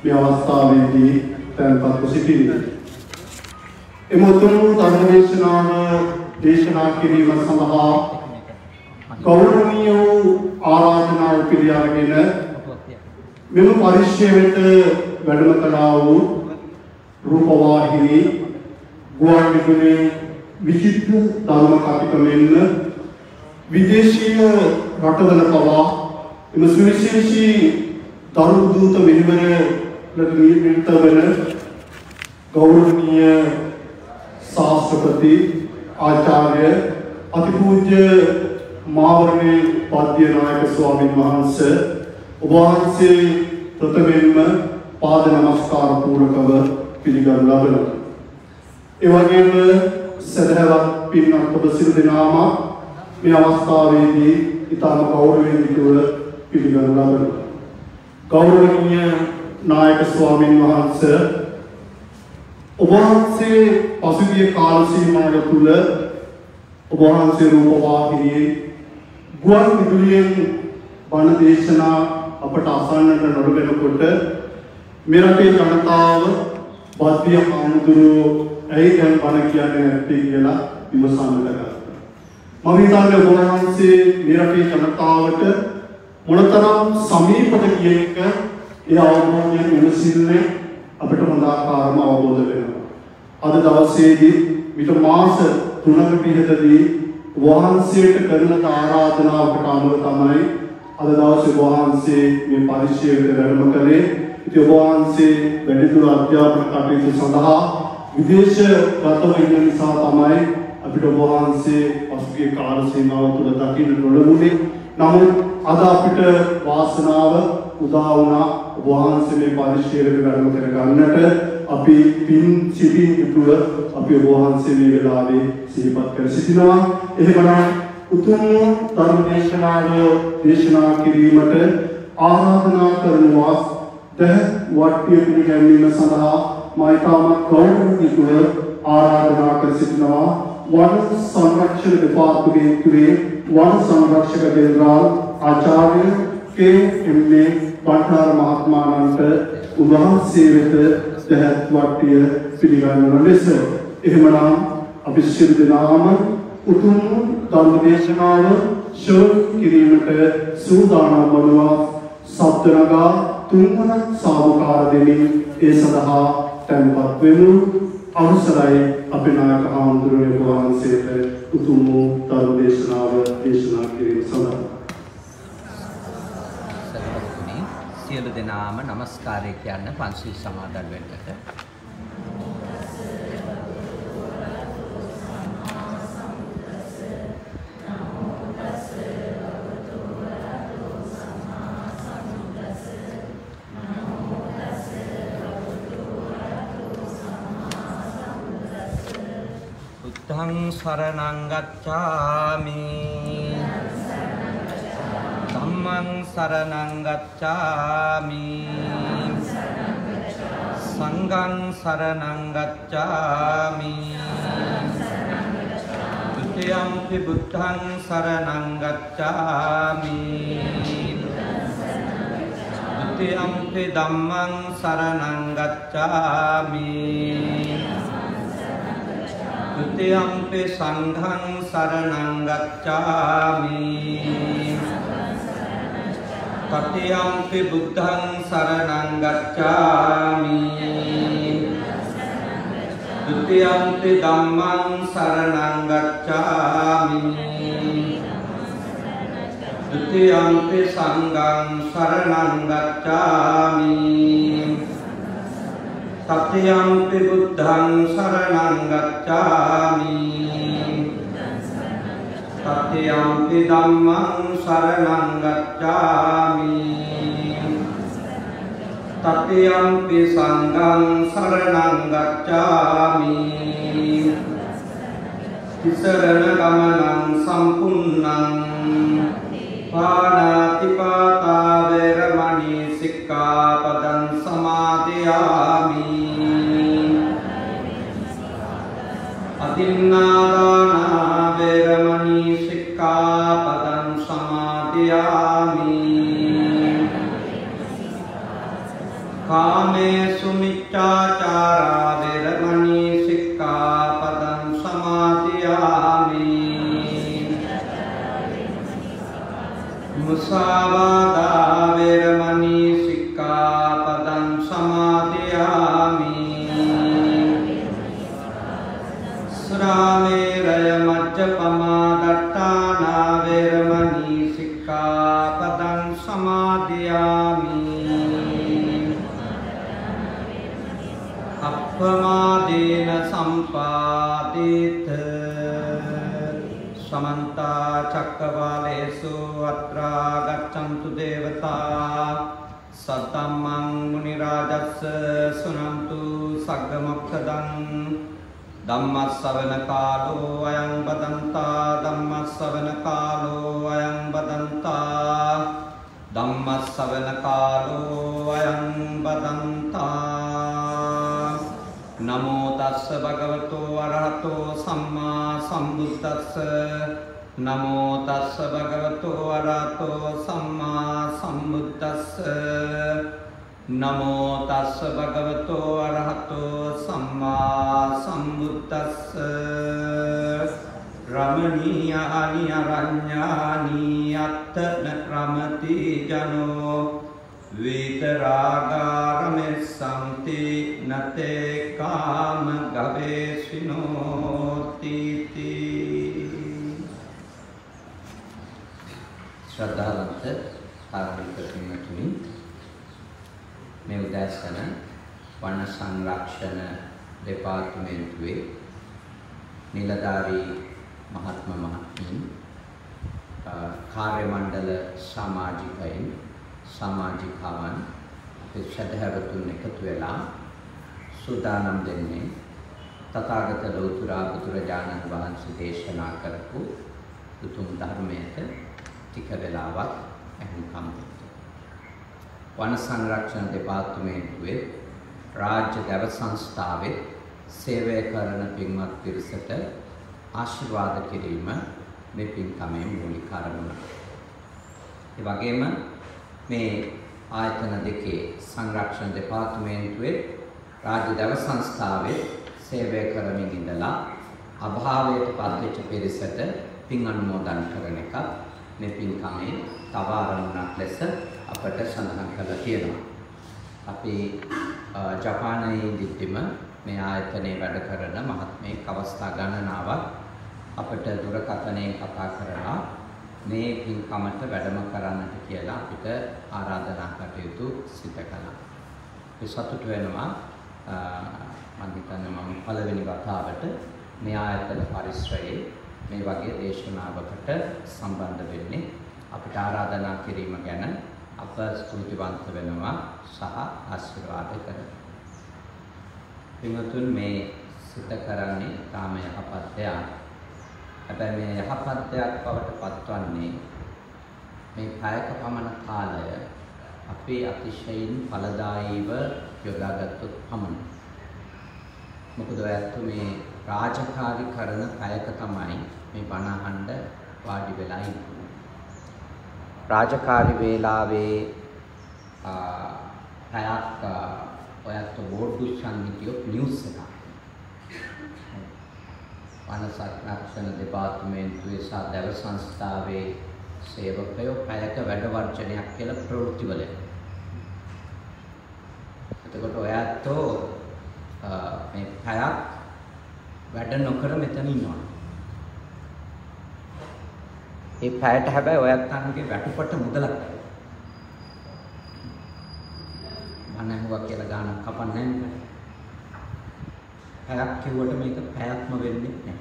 මේ අවස්ථාවේදී තැන්පත්ව සිටින්නේ. එමතුණු ධර්මදේශනාව දේශනා කිරීම සඳහා ගෞරවනීය ආරාධනාව පිළිඅරගෙන මෙම පරිශ්‍රයට වැඩම කළා වූ රූපවාහිනී ගුවන්විදුලි විචිත්‍ර ධර්ම කතික මෙන්ම විදේශීය රටවල පවා එම සුවිශේෂී ධර්ම දූත මෙහෙවරට නියමිත වන ගෞරවනීය ශාස්ත්‍රපති ආචාර්ය අතිපූජ්‍ය මාවරණේ පද්‍යනායක ස්වාමීන් වහන්සේ ඔබ වහන්සේ ප්‍රථමයෙන්ම පාද නමස්කාර පූර්වකව පිළිගනු ලබනවා. ඒ වගේම සදහවත් පින්වත් ඔබ සියලු දෙනාම මේ අවස්ථාවේදී ඊටම ගෞරවයෙන් යුතුව පිළිගනු ලබනවා. ගෞරවනීය නායක ස්වාමීන් වහන්සේ ඔබ වහන්සේ පසුගිය කාල සීමාව තුළ ඔබ වහන්සේ රූපවාහිනියේ ගුවන් විදුලියෙන් බණ දේශනා අපට අසන්නට නොලැබෙනකොට මේ රටේ ජනතාව බද්දිය හාමුදුරුවෝ ඇයි දැන් බණ කියන්නේ නැත්තේ කියලා විමසන්නට ගත්තා. මම හිතන්නේ ඔබ වහන්සේ මේ රටේ ජනතාවට මොනතරම් සමීපද කියන එක ඒ අවබෝධයෙන් විමසින්නේ අපිට හොඳ ආකාරම අවබෝධ වෙනවා. අද දවසේදී විතර මාස 3ක පිටතදී වහන්සේට කරන ආරාධනාවකට අනුව තමයි අද දවසේ වහන්සේ මේ පරිශ්‍රයට වැඩම කළේ. ඉතින් වහන්සේ වැඩිදුර අධ්‍යාපන කටයුතු සඳහා විදේශ ගතව ඉන්න නිසා තමයි අපිට වහන්සේ පසුගිය කාල සීමාව තුළ දකින්න නොලැබුණේ. නමුත් අද අපිට වාසනාව උදා වුණා වහන්සේ මේ පරිශ්‍රයට වැඩම කර ගන්නට. අපි පින් සිටින් යුතුව අපි වහන්සේ මේ වෙලාවේ සිහිපත් කර සිටිනවා. එහෙමනම් උතුම් ධර්ම දේශනාව දේශනා කිරීමට ආරාධනා කරනවා. වට්ටිය පිළිගැන්වීම සඳහා මයිතාම ගෞරවයෙන් යුතුව ආරාධනා කර සිටිනවා. වන සංරක්ෂණ දෙපාර්තමේන්තුවේ වන සංරක්ෂක ජෙනරාල් ආචාර්ය කේ.එම්.ඒ. බණ්ඩාර මහත්මයාණන්ට උන්වහන්සේ වෙත දහත් වට්ටිය පිළිගන්වන ලෙස එහෙමනම් අපි සියලු දෙනාම උතුම් ධර්ම දේශනාව ශ්‍රවණය කිරීමට සූදානම් වනවා. සබ්ද නගා තුන්වන සාවකාර දෙමින් ඒ සඳහා tempත් වෙමු. අවසරයි අපේ නායක හාමුදුරුවෝ වහන්සේට උතුම් ධර්ම දේශනාව දේශනා කිරීම සඳහා සියලු දෙනාම নমස්කාරය කියන්න පන්සිල් සමාදන් වෙන්නට. බුද්ධං සරණං ගච්ඡාමි ධම්මං සරණං ගච්ඡාමි සංඝං සරණං ගච්ඡාමි ဒုတိယံ පි බුද්ධං සරණං ගච්ඡාමි ဒုတိယံ පි ධම්මං සරණං ගච්ඡාමි ဒုတိယံ පි සංඝං සරණං ගච්ඡාමි තතියම්පි බුද්ධං සරණං ගච්ඡාමි ဒုတိယံ පි ධම්මං සරණං ගච්ඡාමි ဒုတိယံ පි සංඝං සරණං ගච්ඡාමි တတိယံ පි බුද්ධං සරණං ගච්ඡාමි တတိယံ පි ධම්මං සරණං ගච්ඡාමි တတိယံ පි සංඝං සරණං ගච්ඡාමි တိ සරණ ගමනං සම්පුන්නං පාණාති පාතා වේරමණී සික්ඛාපදං සමාදියාමි අදින්නාදානා වේරමණී සික්ඛාපදං සමාදියාමි කාමේසු මිච්ඡාචාරා වේරමණී සික්ඛාපදං සමාදියාමි මුසාවාදා වේරමණී සික්ඛාපදං සමාදියාමි සුරාමේරය මජ්ජපමා දට්ඨානා වේරමණී සික්ඛාපදං සමාදියාමි අප්පමාදේන සම්පාදිත समन्त चक्रवालेषु अत्रा गच्छन्तु देवता सतमं मुनिराजस्य सुनन्तु सग्गमोक्षदं धम्मश्रवण कालो अयं बदन्ता धम्मश्रवण कालो अयं बदन्ता धम्मश्रवण कालो अयं बदन्ता नमो तस्स भगवतो अरहतो सम्मा सम्बुद्धस्स नमो तस्स भगवतो अरहतो सम्मा सम्बुद्धस्स नमो तस्स भगवतो अरहतो सम्मा सम्बुद्धस्स रमणीयानि अरण्यानि अत्तन रमति जनो वीतरागारमेस्सन्ति नते काम गवेषिनोति श्रद्धावंत කාර්මික පින්වත්නි මේ උදෑසන වන සංරක්ෂණ දෙපාර්තමේන්තුවේ නිලධාරී මහත්ම මහත්මීන් කාර්ය මණ්ඩල සමාජිකයින් සමාජිකාවන් සදහැවතුන් එකතු වෙලා සූදානම් දෙන්නේ තථාගත ලෞතර බුදුරජාණන් වහන්සේ දේශනා කරපු උතුම් ධර්මයට ටික වෙලාවක් අහුම්කම් දෙන්න. වන සංරක්ෂණ දෙපාර්තමේන්තුවේ රාජ්‍ය දැව සංස්ථාවේ සේවය කරන පින්වත් පිරිසට ආශිර්වාද කිරීම මේ පින්කමේ මූලික අරමුණ. ඒ වගේම මේ ආයතන දෙකේ සංරක්ෂණ දෙපාර්තමේන්තුවේ රාජ්‍ය දැව සංස්ථාවේ සේවය කරමින් ඉඳලා අභාවයට පත්වෙච්ච පිරිසට පින් අනුමෝදන් කරන එක මේ පින්කමේ තව ආරම්භයක් ලෙස අපට සඳහන් කරලා තියෙනවා. අපි ජපානයේ ඉඳිද්දිම මේ ආයතනයේ වැඩ කරන මහත්මයෙක් අවස්ථා ගණනාවක් අපට දුරකථනයෙන් කතා කරලා මේ පින්කමට වැඩම කරන්නට කියලා අපිට ආරාධනා කටයුතු සිදු කළා. අපි සතුටු වෙනවා මම හිතන්නේ මම පළවෙනි වතාවට මේ ආයතන පරිශ්‍රයේ මේ වගේ දේශනාවකට සම්බන්ධ වෙන්නේ. අපිට ආරාධනා කිරීම ගැන අප ස්තුතිවන්ත වෙනවා සහ ආශිර්වාද කරනවා. පින්වතුන් මේ සිත කරන්නේ තාම යහපත් දෙයක්. හැබැයි මේ යහපත් දෙයක් බවට පත්වන්නේ මේ කායක පමණ කාලය අපි අතිශයින් ඵලදායීව යොදාගත්තොත් පමණයි. මොකද ඔයත් මේ රාජකාරී කරන කායක තමයි මේ බණ අහන්න වාඩි වෙලා ඉන්නේ. රාජකාරී වේලාවේ පැයක් ඔයත් බෝඩ්ඩු සංගීතය නිවුස් එක වන සංරක්ෂණ දෙපාර්තමේන්තුවේ සහ දැව සංස්ථාවේ සේවකයෝ පැයක වැඩ වර්ජනයක් කියලා ප්‍රවෘත්තිවල. එතකොට ඔයත් මේ පැයක් වැඩ නොකර මෙතන ඉන්නවා. ඒ පැයට හැබැයි ඔයත් අනුගේ වැටුපට මුදලක් මනහුවක් කියලා ගානක් කපන්නේ නැහැ. පැයක් කිව්වට මේක පැයක්ම වෙන්නේ නැහැ.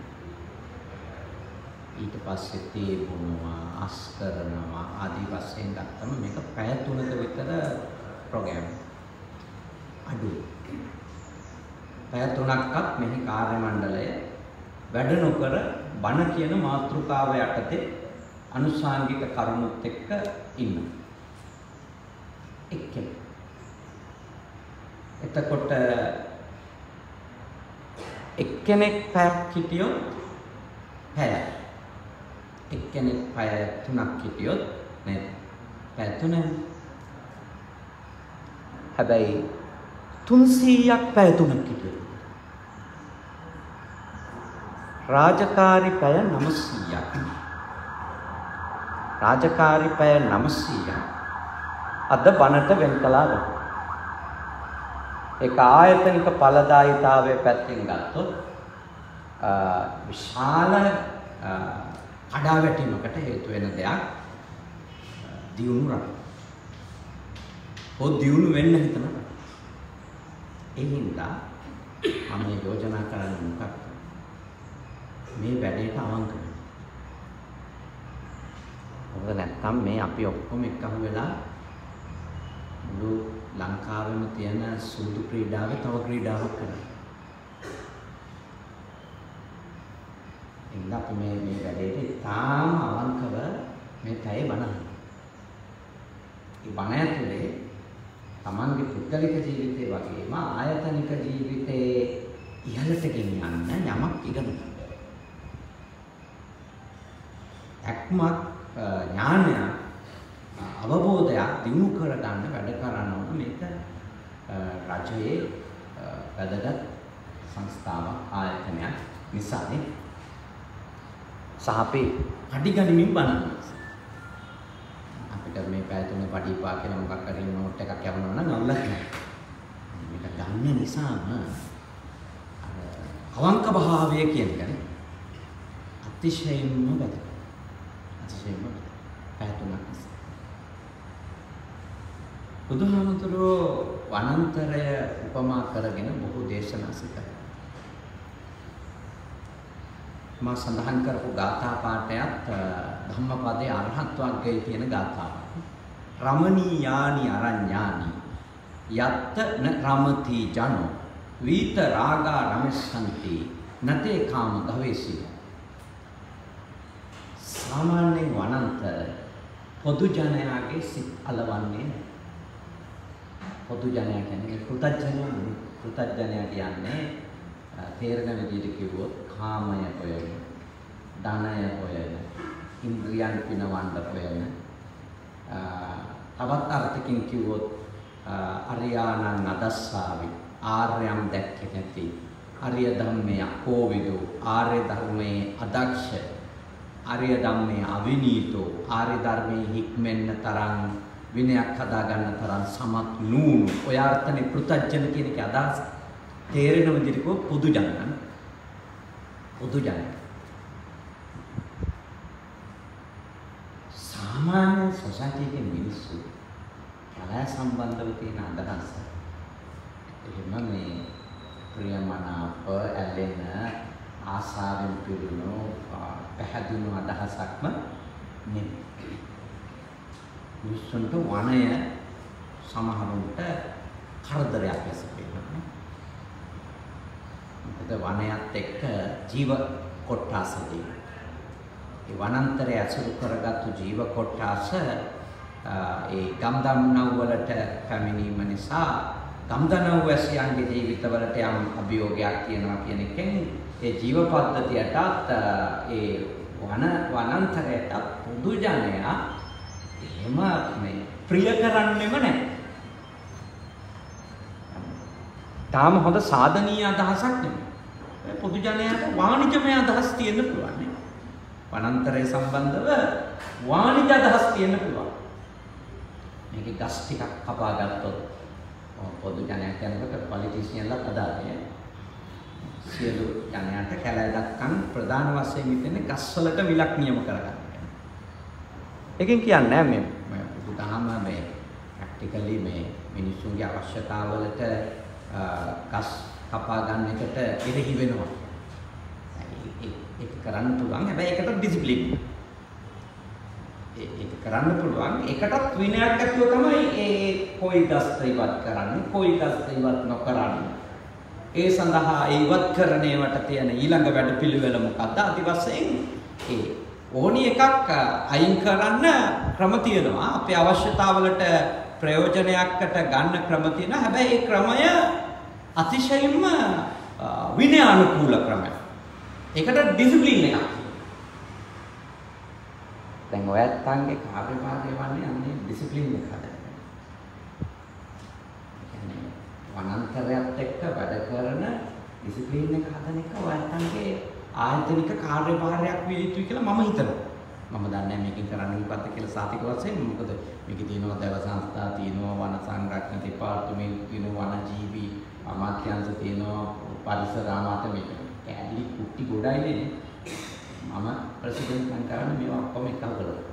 ඊට පස්සේ තේ බොනවා, අස් කරනවා ආදී වශයෙන් ගත්තම මේක පැය 3ක විතර ප්‍රෝග්‍රෑම් අඩුයි. පැය 3ක්වත් මෙහි කාර්ය මණ්ඩලය වැඩ නොකර බණ කියන මාතෘකාව යටතේ අනුසාංගික කරුණුත් එක්ක ඉන්නවා. එක්කෙනෙක්. එතකොට එක්කෙනෙක් පැයක් හිටියොත් පැය. එක්කෙනෙක් පැය 3ක් හිටියොත් නේද? පැය 3යි. හැබැයි 300ක් පැය 3ක් හිටියද? රාජකාරී පැය 900ක්. රාජකාරී පැය 900ක් අද බණට වෙන් කළා ගන්න. ඒක ආයතනික ඵලදායීතාවයේ පැත්තෙන් ගත්තොත් විශාල කඩාවැටීමකට හේතු වෙන දෙයක් දියුණු රට. ඔය දියුණු වෙන්න හිතනවා. ඒ හින්දා මම යෝජනා කරන්නේ මොකක්ද? මේ වැඩේට අවංක වෙන්න. මොකද නැත්තම් මේ අපි ඔක්කොම එකහු වෙලා මුළු ලංකාවෙම තියෙන සුදු ක්‍රීඩාවේ තව ක්‍රීඩාවක් කරනවා. එන්න අපි මේ වැඩේට තාම අවංකව මේ පැය බලන්න. ඒ බණ ඇතුලේ තමන්ගේ පුද්ගලික ජීවිතේ වගේම ආයතනික ජීවිතේ ඉහළට ගෙනියන්න යමක් ඉගෙන ගන්න. එක්මත් ඥානය අවබෝධයක් දිනු කර ගන්න වැඩ කරනවා මේක රජයේ වැදගත් සංස්ථාවක් ආයතනයක් නිසානේ. සහ අපි අඩිගනිමින් බලනවා. අපිට මේ පැය තුනේ පඩිපා කියලා මොකක් හරි නෝට් එකක් යවනවා නම් අවුලක් නැහැ. මේක ගන්න නිසාම අවංක භාවය කියන්නේ අතිශයින්ම වැදගත්. අතිශයින්ම පැය තුනක් නිසා. බුදුහාමුදුරුවෝ වනාන්තරය උපමා කරගෙන බොහෝ දේශනා සිදුකරා. මා සඳහන් කරපු ගාථා පාඨයත් ධම්මපදයේ අරහත් වර්ගයේ තියෙන ගාථාවක්. රමණීයානි අරඤ්ඤානි යත්ත න රමති ජනෝ වීත රාගා රමස්සන්ති නතේ කාම ගවේසි. සාමාන්‍ය වනාන්තර පොදු ජනයාගේ සිත් අලවන්නේ නැහැ. පොදු ජනයා කියන්නේ කෘතඥයා කියන්නේ තේරෙන විදිහට කිව්වොත් කාමය හොයන, ධනය හොයන, ඉන්ද්‍රියන් පිනවන්න හොයන, තවත් අර්ථකින් කිව්වොත් අරියාණං අදස්සාවි, ආර්යම් දැක්කේ නැති, ආර්ය ධම්මයේ අකෝවිදෝ, ආර්ය ධර්මයේ අදක්ෂ, ආර්ය ධම්මයේ අවිනීතෝ, ආර්ය ධර්මයේ හික්මෙන්න තරම් විනයක් හදා ගන්න තරම් සමත් නූනු. ඔය අර්ථනේ පෘථජ්ජන කියන එක අදහස් තේරෙන විදිහට පොදු ජනයන්. පොදු ජනයන්. සාමාන්‍ය සොසයිටි එකේ මිනිස්සු කලා සම්බන්ධව තියෙන අදහස. එහෙම මේ ප්‍රියමනාප ඇලෙන ආසාවෙන් පිරුණු පැහැදිණු අදහසක්ම නෙමෙයි. මිනිස්සුන්ට වනය සමහරුන්ට කරදරයක් ලෙස පේනවා. මොකද වනයත් එක්ක ජීව කොට්ටාස තියෙනවා. ඒ වනාන්තරය ඇසුරු කරගත්තු ජීව කොට්ටාස ඒ ගම්දම්නව් වලට පැමිණීම නිසා ගම්දම්නව් වැසියන්ගේ ජීවිතවලට යම් අභියෝගයක් තියෙනවා කියන එකෙන් ඒ ජීව පද්ධතියටත් ඒ වනාන්තරයට පොදු ජනයා එහෙම මේ ප්‍රිය කරන්නෙම නැහැ. තාම හොඳ සාධනීය අදහසක් නෙමෙයි. පොදු ජනයාට වාණිජමය අදහස් තියෙන්න පුළුවන් නේ. වනාන්තරය සම්බන්ධව වාණිජ අදහස් තියෙන්න පුළුවන්. මේකේ ගස් ටිකක් කපා ගත්තොත් පොදු ජනයා කියනකොට පොලිටිෂියන්ලා අදාළයි. සියලු ජනයාට කැලෑ දක්කන් ප්‍රධාන වශයෙන් ඉන්නේ ගස් වලට විලක් නියම කරගන්න. ඒකෙන් කියන්නේ මේ බුදුදහම මේ ප්‍රැක්ටිකලි මේ මිනිස්සුන්ගේ අවශ්‍යතාවලට ගස් කපා ගන්න එකට එරෙහි වෙනවා. ඒක කරන්න පුළුවන්. හැබැයි ඒකට ඩිසිප්ලින්. ඒක කරන්න පුළුවන්. ඒකටත් විනයක් ඇතුව තමයි ඒ කොයි ගස් ඉවත් කරන්නේ, කොයි ගස් ඉවත් නොකරන්නේ. ඒ සඳහා ඉවත් කරන ඒවට තියෙන ඊළඟ වැඩපිළිවෙල මොකක්ද? අති වශයෙන් ඒ ඕනි එකක් අයින් කරන්න ක්‍රම තියෙනවා. අපේ අවශ්‍යතාවලට ප්‍රයෝජනයකට ගන්න ක්‍රම තියෙනවා. හැබැයි ඒ ක්‍රමය අතිශයින්ම විනයානුකූල ක්‍රමයක්. ඒකට ඩිසිප්ලින් එකක්. දැන් ඔයත්ගේ කාර්යභාරය වන්නේ අන්නේ ඩිසිප්ලින් එක හදන්න. කියන්නේ වනාන්තරයත් එක්ක වැඩ කරන ඩිසිප්ලින් එක හදන එක ඔයයන්ගේ ආයතනික කාර්යභාරයක් විය යුතුයි කියලා මම හිතනවා. මම දන්නේ මේකෙන් කරන්න ඉපත්ත කියලා සාතික වශයෙන් මොකද මේකේ තියෙනවා දේව සංස්ථා තියෙනවා වන සංරක්ෂණ දෙපාර්තමේන්තුව තියෙනවා වනජීවි අමාත්‍යාංශ තියෙනවා පරිසර අමාත්‍ය මේක කැලි කුටි ගොඩයිනේ. මම ප්‍රසිද්ධ සංකාරණ මේවා ඔක්කොම එකතු කරලා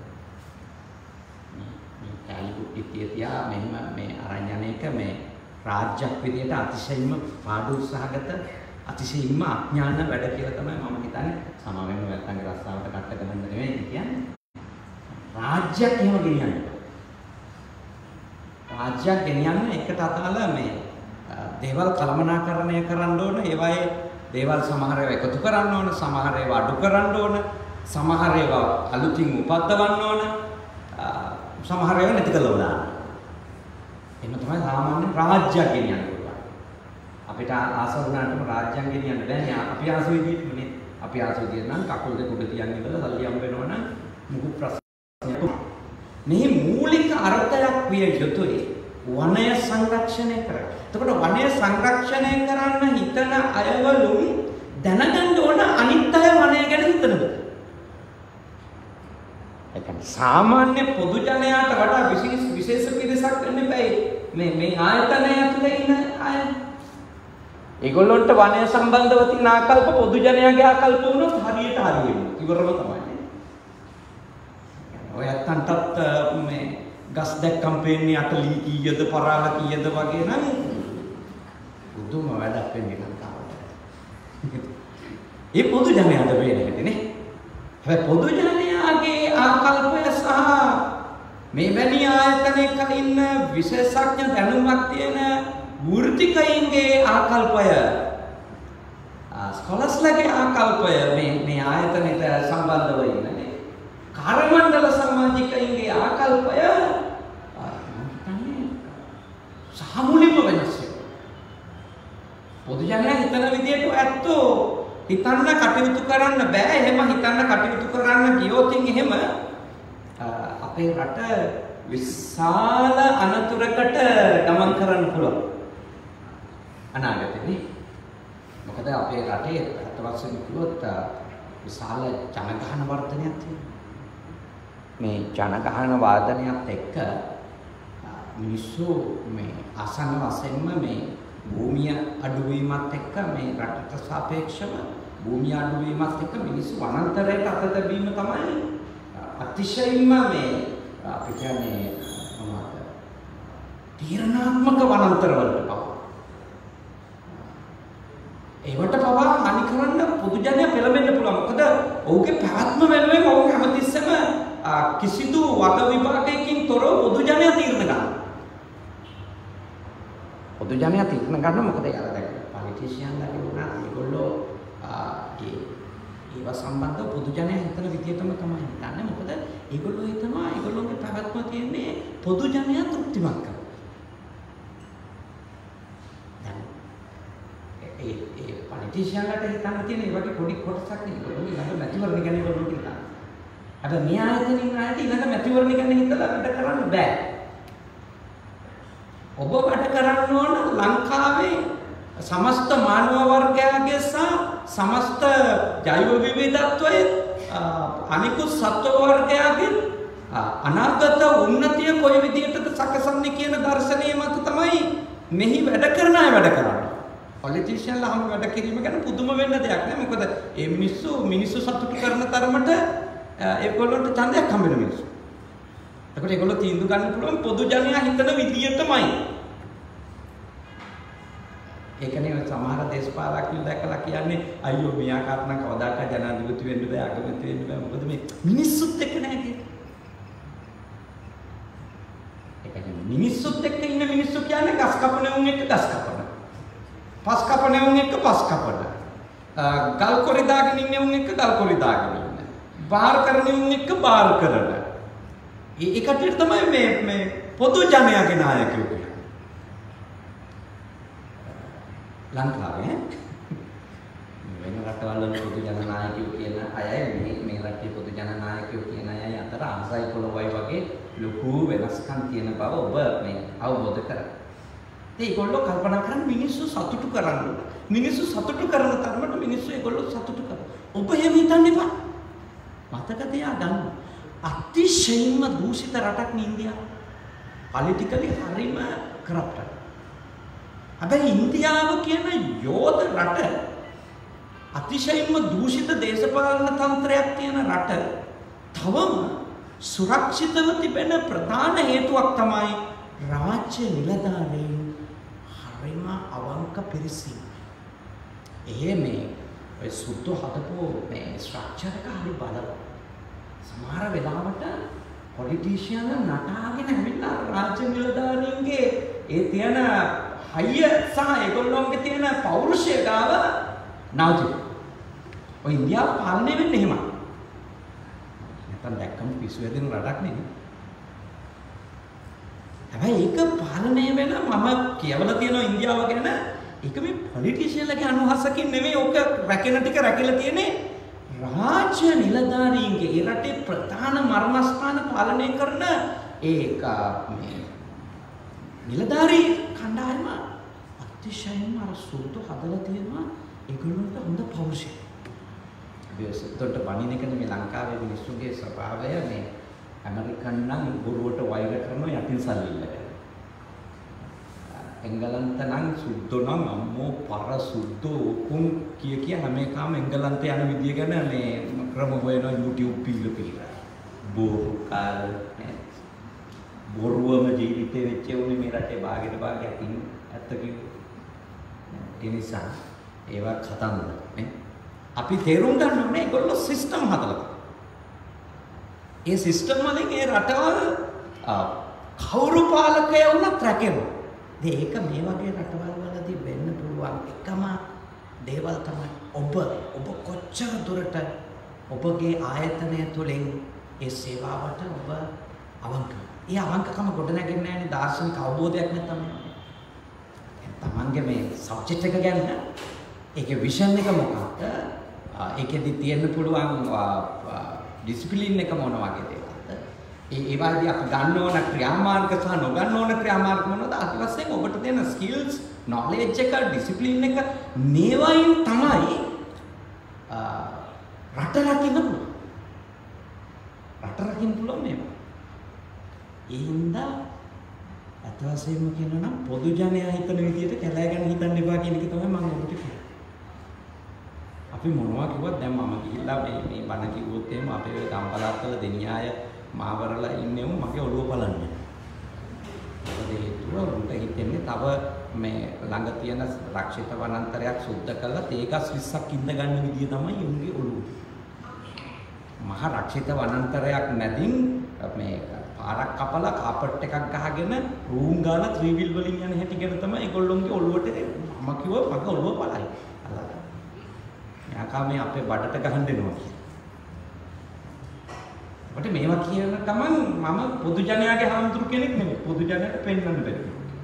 මේ කැලි කුටි තියා මෙහෙම මේ අරන් යන එක මේ රාජ්‍යයක් විදියට අතිශයින්ම පාඩු උත්සාහගත අතිශයින්ම අඥාන වැඩ කියලා තමයි මම හිතන්නේ. සමාවෙන්න නැත්නම් රස්සාවට කට්ට ගන්න නෙවෙයි කියන්නේ. රාජ්‍යයක් එහෙම ගෙනියන්න. රාජ්‍යයක් ගෙනියන්න එකට අදාළ මේ දේවල් කළමනාකරණය කරන්න ඕන. ඒවායේ දේවල් සමහර ඒවා එකතු කරන්න ඕන, සමහර ඒවා අඩු කරන්න ඕන, සමහර ඒවා අලුතින් උපද්දවන්න ඕන, සමහර ඒවා නැති කළා දාන්න. එහෙම තමයි සාමාන්‍ය රාජ්‍යයක් ගෙනියන්න පුළුවන්. අපිට ආසවුනාටම රාජ්‍යයක් ගෙනියන්න බෑනේ. අපි ආසු විදිහටනේ. අපි ආසු විදිහට නම් කකුල් දෙක උඩ තියන් ඉඳලා සල්ලි හම්බ වෙනවනම් මුකුත් ප්‍රශ්නයක් නෑ. මේ මූලික අර්ථයක් විය යුතුයි වනය සංරක්ෂණය කරන්න. එතකොට වනය සංරක්ෂණය කරන්න හිතන අයවලුන් දැනගන්න ඕන අනිත් අය වනය ගැන හිතනද? ඒ කියන්නේ සාමාන්‍ය පොදු ජනයාට වඩා විශේෂ පිරිසක් වෙන්න බෑ. මේ ආයතනය ඇතුලේ ඉන්න අය. ඒගොල්ලොන්ට වනය සම්බන්ධව තියෙන ආකල්ප පොදු ජනයාගේ ආකල්ප වුණොත් හරියට හරියන්නේ. ඉවරම තමයි. ඔය අත්තන්ටත් මේ ගස් දැක්කම් පේන්නේ අටලී කීයද පරාල කීයද වගේ නම් බුදුම වැඩක් වෙන්නේ ලංකාවට. ඒ පොදු ජනයාට වෙන්නේ නැතිනේ. හැබැයි පොදු ජනයාගේ ආකල්පය සහ මේ වැනි ආයතනයක ඉන්න විශේෂඥ දැනුමක් තියෙන වෘත්තිකයින්ගේ ආකල්පය ස්කොලස්ලාගේ ආකල්පය මේ ආයතනයට සම්බන්ධව ඉන්නේ. කාර්යමණ්ඩල සමාජිකයින්ගේ ආකල්පය සාමුලින්ම වෙනස් වෙනවා. පොදු ජනයා හිතන විදියට ඇත්තෝ හිතන්න කටයුතු කරන්න බෑ. එහෙම හිතන්න කටයුතු කරන්න ගියොත් එහෙම අපේ රට විශාල අනතුරකට ගමන් කරන්න පුළුවන් අනාගතේදී. මොකද අපේ රටේ අතවස්සෙන් කිව්වොත් විශාල ජනගහන වර්ධනයක් තියෙනවා. මේ ජනගහන වාදනයත් එක්ක මිනිස්සු මේ ආසන්න වශයෙන්ම මේ භූමිය අඩුවීමත් එක්ක මේ රටට සාපේක්ෂව භූමිය අඩුවීමත් එක්ක මිනිස්සු වනාන්තරයට අත තැබීම තමයි අතිශයින්ම මේ අපි කියන්නේ මොනවද තීරණාත්මක වනාන්තර වලට පවා ඒවට පවා හනි කරන්න පොදු ජනයා පෙළඹෙන්න පුළුවන්. මොකද ඔහුගේ පැවැත්ම වෙනුවෙන් ඔහු හැමතිස්සෙම කිසිදු වග විභාගයකින් තොරව පොදු ජනයා තීරණ ගන්නවා. පොදු ජනයා තීරණ ගන්න මොකද යාර දැන් පොලිටිෂියන්ලා කියනවා ඒගොල්ලෝ ඒව සම්බන්ධව පොදු ජනයා හිතන විදියටම තමයි හිතන්නේ. මොකද ඒගොල්ලෝ හිතනවා ඒගොල්ලෝගේ පැවැත්ම තියෙන්නේ පොදු ජනයා තෘප්තිමත් කරන්න. දැන් ඒ පොලිටිෂියන්ලාට හිතන්න තියෙන ඒ වගේ පොඩි කොටසක් ඒගොල්ලෝ ඊළඟ මැතිවරණ ගැන ඒගොල්ලෝ හිතනවා. හැබැයි මේ ආයතනින් ආයත ඊළඟ මැතිවරණ ගැන හිතලා වැඩ කරන්න බෑ. ඔබ වැඩ කරන්න ඕන ලංකාවේ සමස්ත මානව වර්ගයාගේ සහ සමස්ත ජෛව විවිධත්වයේ අනිකුත් සත්ව වර්ගයාගේ අනාගත උන්නතිය කොයි විදිහටද සකසන්නේ කියන දර්ශනය මත තමයි මෙහි වැඩ කරන අය වැඩ කරන්නේ. පොලිටිෂියන්ලා හැම වැඩ කිරීම ගැන පුදුම වෙන්න දෙයක් නෑ. මොකද මේ මිනිස්සු සතුටු කරන තරමට ඒගොල්ලන්ට ඡන්දයක් හම්බ වෙන මිනිස්සු. ඒකට ඒගොල්ලෝ තීන්දුව ගන්න පුළුවන් පොදු ජනයා හිතන විදියටමයි. ඒකනේ සමහර දේශපාලකයෝ දැකලා කියන්නේ අයියෝ මෙයා කාරණා කවදාකවත් ජනාධිපති වෙන්න බෑ අගමැති වෙන්න බෑ. මොකද මේ මිනිස්සුත් එක්ක නෑ කියන්නේ. ඒකනේ මිනිස්සුත් එක්ක ඉන්න මිනිස්සු කියන්නේ ගස් කපන උන් එක්ක ගස් කපන. පස් කපන උන් එක්ක පස් කපන. ගල් කොරි දාගෙන ඉන්න උන් එක්ක ගල් කොරි දාගෙන ඉන්න. බාර් කරන උන් එක්ක බාර් කරන. ඒ කටියට තමයි මේ පොදු ජනයාගේ නායකයෝ කියන්නේ. ලංකාවේ වෙන රටවල් වල පොදු ජන නායකයෝ කියන අයයි මේ රටේ පොදු ජන නායකයෝ කියන අයයි අතර ආසයි පොළොවයි වගේ ලොකු වෙනස්කම් තියෙන බව ඔබ මේ අවබෝධ කරගන්න. ඒගොල්ලෝ කල්පනා කරන්නේ මිනිස්සු සතුටු කරන්න ඕන. මිනිස්සු සතුටු කරන තරමට මිනිස්සු ඒගොල්ලෝ සතුටු කරනවා. ඔබ එහෙම හිතන්න එපා. මතක තියාගන්න. අතිශයින්ම දූෂිත රටක් නේ ඉන්දියාව. පොලිටිකලි හරිම කරප්ට්. හැබැයි ඉන්දියාව කියන යෝධ රට අතිශයින්ම දූෂිත දේශපාලන තන්ත්‍රයක් තියෙන රට තවම සුරක්ෂිතව තිබෙන ප්‍රධාන හේතුවක් තමයි රාජ්‍ය නිලධාරීන් හරිම අවංක පිරිසින්. මේ ඔය සුද්ධ හදපු මේ ස්ට්‍රක්චර් එක හරි බලවත්. සමහර වෙලාවට පොලිටිෂියන්ලා නටාගෙන ඇවිල්ලා රාජ්‍ය නිලධාරීන්ගේ ඒ තියෙන හයිය සහ ඒගොල්ලෝගේ තියෙන පෞරුෂය ගාව නවතින. ඔය ඉන්දියාව පාලනය වෙන්නේ එහෙමයි. නැත්නම් දැක්කම පිස්සු වැදෙන රටක් නෙවෙයි. හැබැයි ඒක පාලනය වෙන මම කියවලා තියෙනවා ඉන්දියාව ගැන ඒක මේ පොලිටිෂියන්ලගේ අනුහසකින් නෙමෙයි ඕක රැකෙන ටික රැකලා තියෙන්නේ රාජ්‍ය නිලධාරීන්ගේ ඒ රටේ ප්‍රධාන මර්මස්ථාන පාලනය කරන ඒක මේ නිලධාරී කණ්ඩායම අතිශයින්ම අර සුදු හදලා තියෙනවා ඒගොල්ලන්ට හොඳ පෞරුෂය. විශේෂයෙන්ම බණින එක මේ ලංකාවේ මිනිස්සුගේ ස්වභාවය මේ ඇමරිකන් නම් බොරුවට වෛර කරනවා යටින් සල්ලි ඉල්ලගෙන. එංගලන්ත නම් සුද්ධෝ නම් අම්මෝ පර සුද්ධෝ උකුම් කිය හැම එකම එංගලන්ත යන විදිය ගැන මේ ක්‍රම හොයනවා YouTube පිළිපිලා. බොරු කාල බොරුවම ජීවිතේ වෙච්ච උනේ මේ රටේ භාගයට භාගයක් ඇත්ත කිව්වොත්. ඒ නිසා ඒවා කතන්දර නේ. අපි තේරුම් ගන්න ඕනේ ඒගොල්ලෝ සිස්ටම් හදලා. ඒ සිස්ටම් වලින් ඒ රටවල් කවුරු පාලකය වුණත් රැකෙනවා. ඒක මේ වගේ රටවල් වලදී වෙන්න පුළුවන් එකම දේවල් තමයි ඔබ කොච්චර දුරට ඔබගේ ආයතනය තුළින් ඒ සේවාවට ඔබ අවංක. ඒ අවංකකම ගොඩනැගෙන්නේ නැහැනේ දාර්ශනික අවබෝධයක් නැත්නම්. තමන්ගේ මේ සබ්ජෙක්ට් එක ගැන ඒකේ විෂන් එක මොකක්ද? ඒකෙදි තියෙන්න පුළුවන් ඩිසිප්ලින් එක මොන වගේ දේවල්ද? ඒ වගේ අපි ගන්න ඕන ක්‍රියාමාර්ග සහ නොගන්න ඕන ක්‍රියාමාර්ග මොනවද? අද වශයෙන් ඔබට තියෙන ස්කිල්ස්, නොලෙජ් එක, ඩිසිප්ලින් එක මේවයින් තමයි රට රකින්න පුළුවන්. රට රකින්න පුළුවන් මේවා. ඒ හින්දා අත වශයෙන්ම කියනවා නම් පොදු ජනයා හිතන විදිහට කැලෑ ගැන හිතන්න එපා කියන එක තමයි මම ඔබට කියන්නේ. අපි මොනවා කිව්වත් දැන් මම ගිහිල්ලා මේ බණ කිව්වොත් එහෙම අපේ ගම්පලාත්වල දෙනියාය මාවරලා ඉන්නේ මගේ ඔළුව බලන්නේ. මොකද හේතුව උන්ට හිතෙන්නේ තව මේ ළඟ තියෙන රක්ෂිත වනාන්තරයක් සුද්ධ කරලා තේකස් 20ක් ඉඳ ගන්න විදිය තමයි උන්ගේ ඔළුව. මහ රක්ෂිත වනාන්තරයක් නැදින් මේ පාරක් කපලා කාපට් එකක් ගහගෙන රූම් ගාලා ත්‍රිවිල් වලින් යන හැටි ගැන තමයි ඒගොල්ලොන්ගේ ඔළුවට මම කිව්වා මගේ ඔළුව බලයි. මේ අපේ බඩට ගහන්න දෙනවා කියලා. ඔබට මේවා කියන ගමන් මම පොදු ජනයාගේ හාමුදුරු කෙනෙක් නෙමෙයි. පොදු ජනයාට පෙන්වන්න බැරි.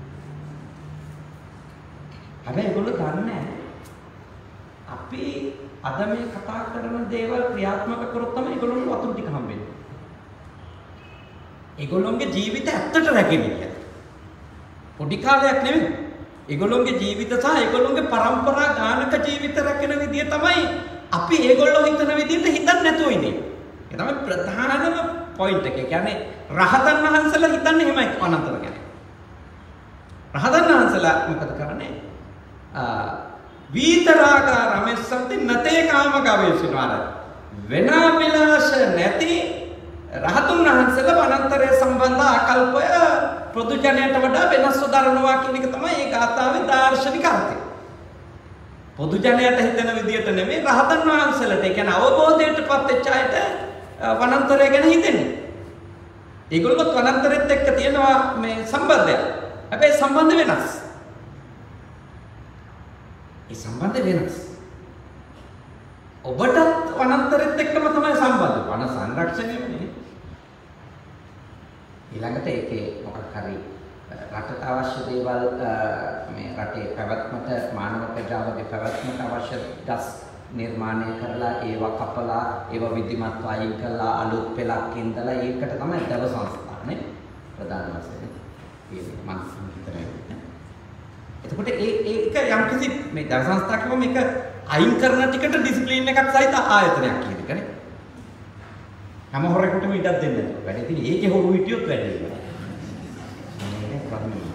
හැබැයි ඒගොල්ලෝ දන්නේ අපි අද මේ කතා කරන දේවල් ක්‍රියාත්මක කරොත් තමයි ඒගොල්ලන්ට වතුර ටික හම්බෙන්නේ. ඒගොල්ලොන්ගේ ජීවිත ඇත්තට රැකෙන්නේ. පොඩි කාලයක් නෙමෙයි. ඒගොල්ලොන්ගේ ජීවිත සහ ඒගොල්ලොන්ගේ પરම්පරා ගානක ජීවිත රැකෙන විදිය තමයි අපි ඒගොල්ලෝ හිතන විදිහට හිතන්නේ නැතුව ඉන්නේ. ඒ තමයි ප්‍රධානම පොයින්ට් එක. ඒ කියන්නේ රහතන් වහන්සේලා හිතන්නේ එහෙමයි අනන්තර ගැන. රහතන් වහන්සේලා මොකද කරන්නේ? වීතරාගා රමෙස්සන්ති නතේ කාම ගවේෂණවල වෙනා විලාස නැති රහතුන් වහන්සේලා අනන්තරය සම්බන්ධ ආකල්පය පොදු ජනයට වඩා වෙනස් උදාරනවා කියන එක තමයි මේ ගාථාවේ දාර්ශනික අර්ථය. පොදු ජනයට හිතන විදියට නෙමෙයි රහතන් වහන්සේලාට. ඒ කියන්නේ අවබෝධයටපත් වෙච්ච අයට වනාන්තරය ගැන හිතෙන්නේ. ඒගොල්ලොත් වනාන්තරෙත් එක්ක තියෙනවා මේ සම්බන්ධය. හැබැයි සම්බන්ධ වෙනස්. ඒ සම්බන්ධ වෙනස්. ඔබටත් වනාන්තරෙත් එක්කම තමයි සම්බන්ධ. වන සංරක්ෂණය වෙන්නේ. ඊළඟට ඒකේ මොකක් හරි රටට අවශ්‍ය දේවල් මේ රටේ පැවැත්මට මානව ප්‍රජාවගේ පැවැත්මට අවශ්‍ය ගස් නිර්මාණය කරලා ඒවා කපලා ඒවා විධිමත්ව අයින් කරලා අලුත් පෙළක් ඉඳලා ඒකට තමයි දව සංස්ථානේ ප්‍රධාන වශයෙන්. ඒක මම හිතන්නේ. එතකොට ඒක යම්කිසි මේ ධර්ම සංස්ථා කියවම මේක අයින් කරන ටිකට ඩිසිප්ලින් එකක් සහිත ආයතනයක් කියන එකනේ. හැම හොරෙකුටම ඉඩක් දෙන්න නෑ. වැඩේ තියෙන්නේ ඒකේ හොරු හිටියොත් වැඩේ ඉවරයි. මේක ප්‍රශ්නේ.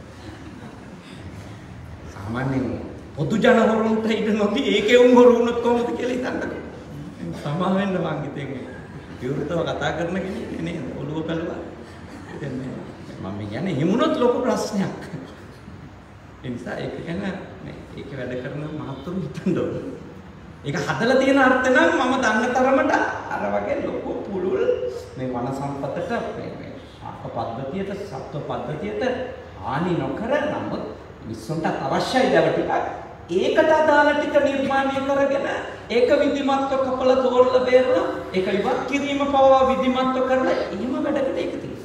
සාමාන්‍යයෙන් පොදු ජන හොරුන්ට ඉඩ නොදී ඒකේ උන් හොරු වුණොත් කොහොමද කියලා හිතන්නකෝ. සමා වෙන්න මං හිතන්නේ. විවෘතව කතා කරන කෙනෙක් නේද? ඔළුව පැලුවා. මම කියන්නේ හිමුණොත් ලොකු ප්‍රශ්නයක්. ඒ නිසා ඒක ගැන ඒක වැඩ කරන මහත්තුරු හිතන්න ඕනේ. ඒක හදලා තියෙන අර්ථ නම් මම දන්න තරමට අර වගේ ලොකු පුළුල් මේ වන සම්පතට මේ ශාක පද්ධතියට සත්ව පද්ධතියට හානි නොකර නමුත් විශ්වන්ට අවශ්‍යයි දව ටිකක් ඒකට අදාළ ටික නිර්මාණය කරගෙන ඒක විධිමත්ව කපලා තෝරලා බේරලා ඒක ඉවත් කිරීම පවා විධිමත්ව කරලා එහෙම වැඩකට ඒක තියෙනවා.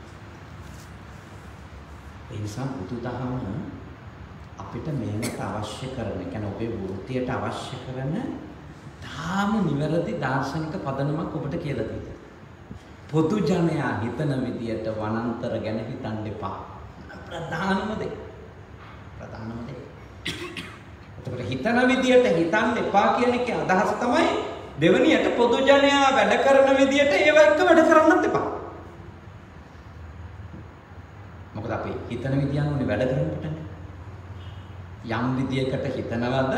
ඒ නිසා බුදුදහම අපිට මේකට අවශ්‍ය කරන, කියන්නේ ඔබේ වෘත්තියට අවශ්‍ය කරන තාම නිවැරදි දාර්ශනික පදනමක් ඔබට කියලා දෙනවා. පොදු ජනයා හිතන විදියට වනාන්තර ගැන හිතන්න එපා. ප්‍රධානම දේ. එතකොට හිතන විදියට හිතන්න එපා කියන එකේ අදහස තමයි දෙවෙනියට පොදු ජනයා වැඩ කරන විදියට ඒව එක්ක වැඩ කරන්නත් එපා. මොකද අපි හිතන විදියන් උනේ වැඩ කරනකොටනේ. යම් විදියකට හිතනවද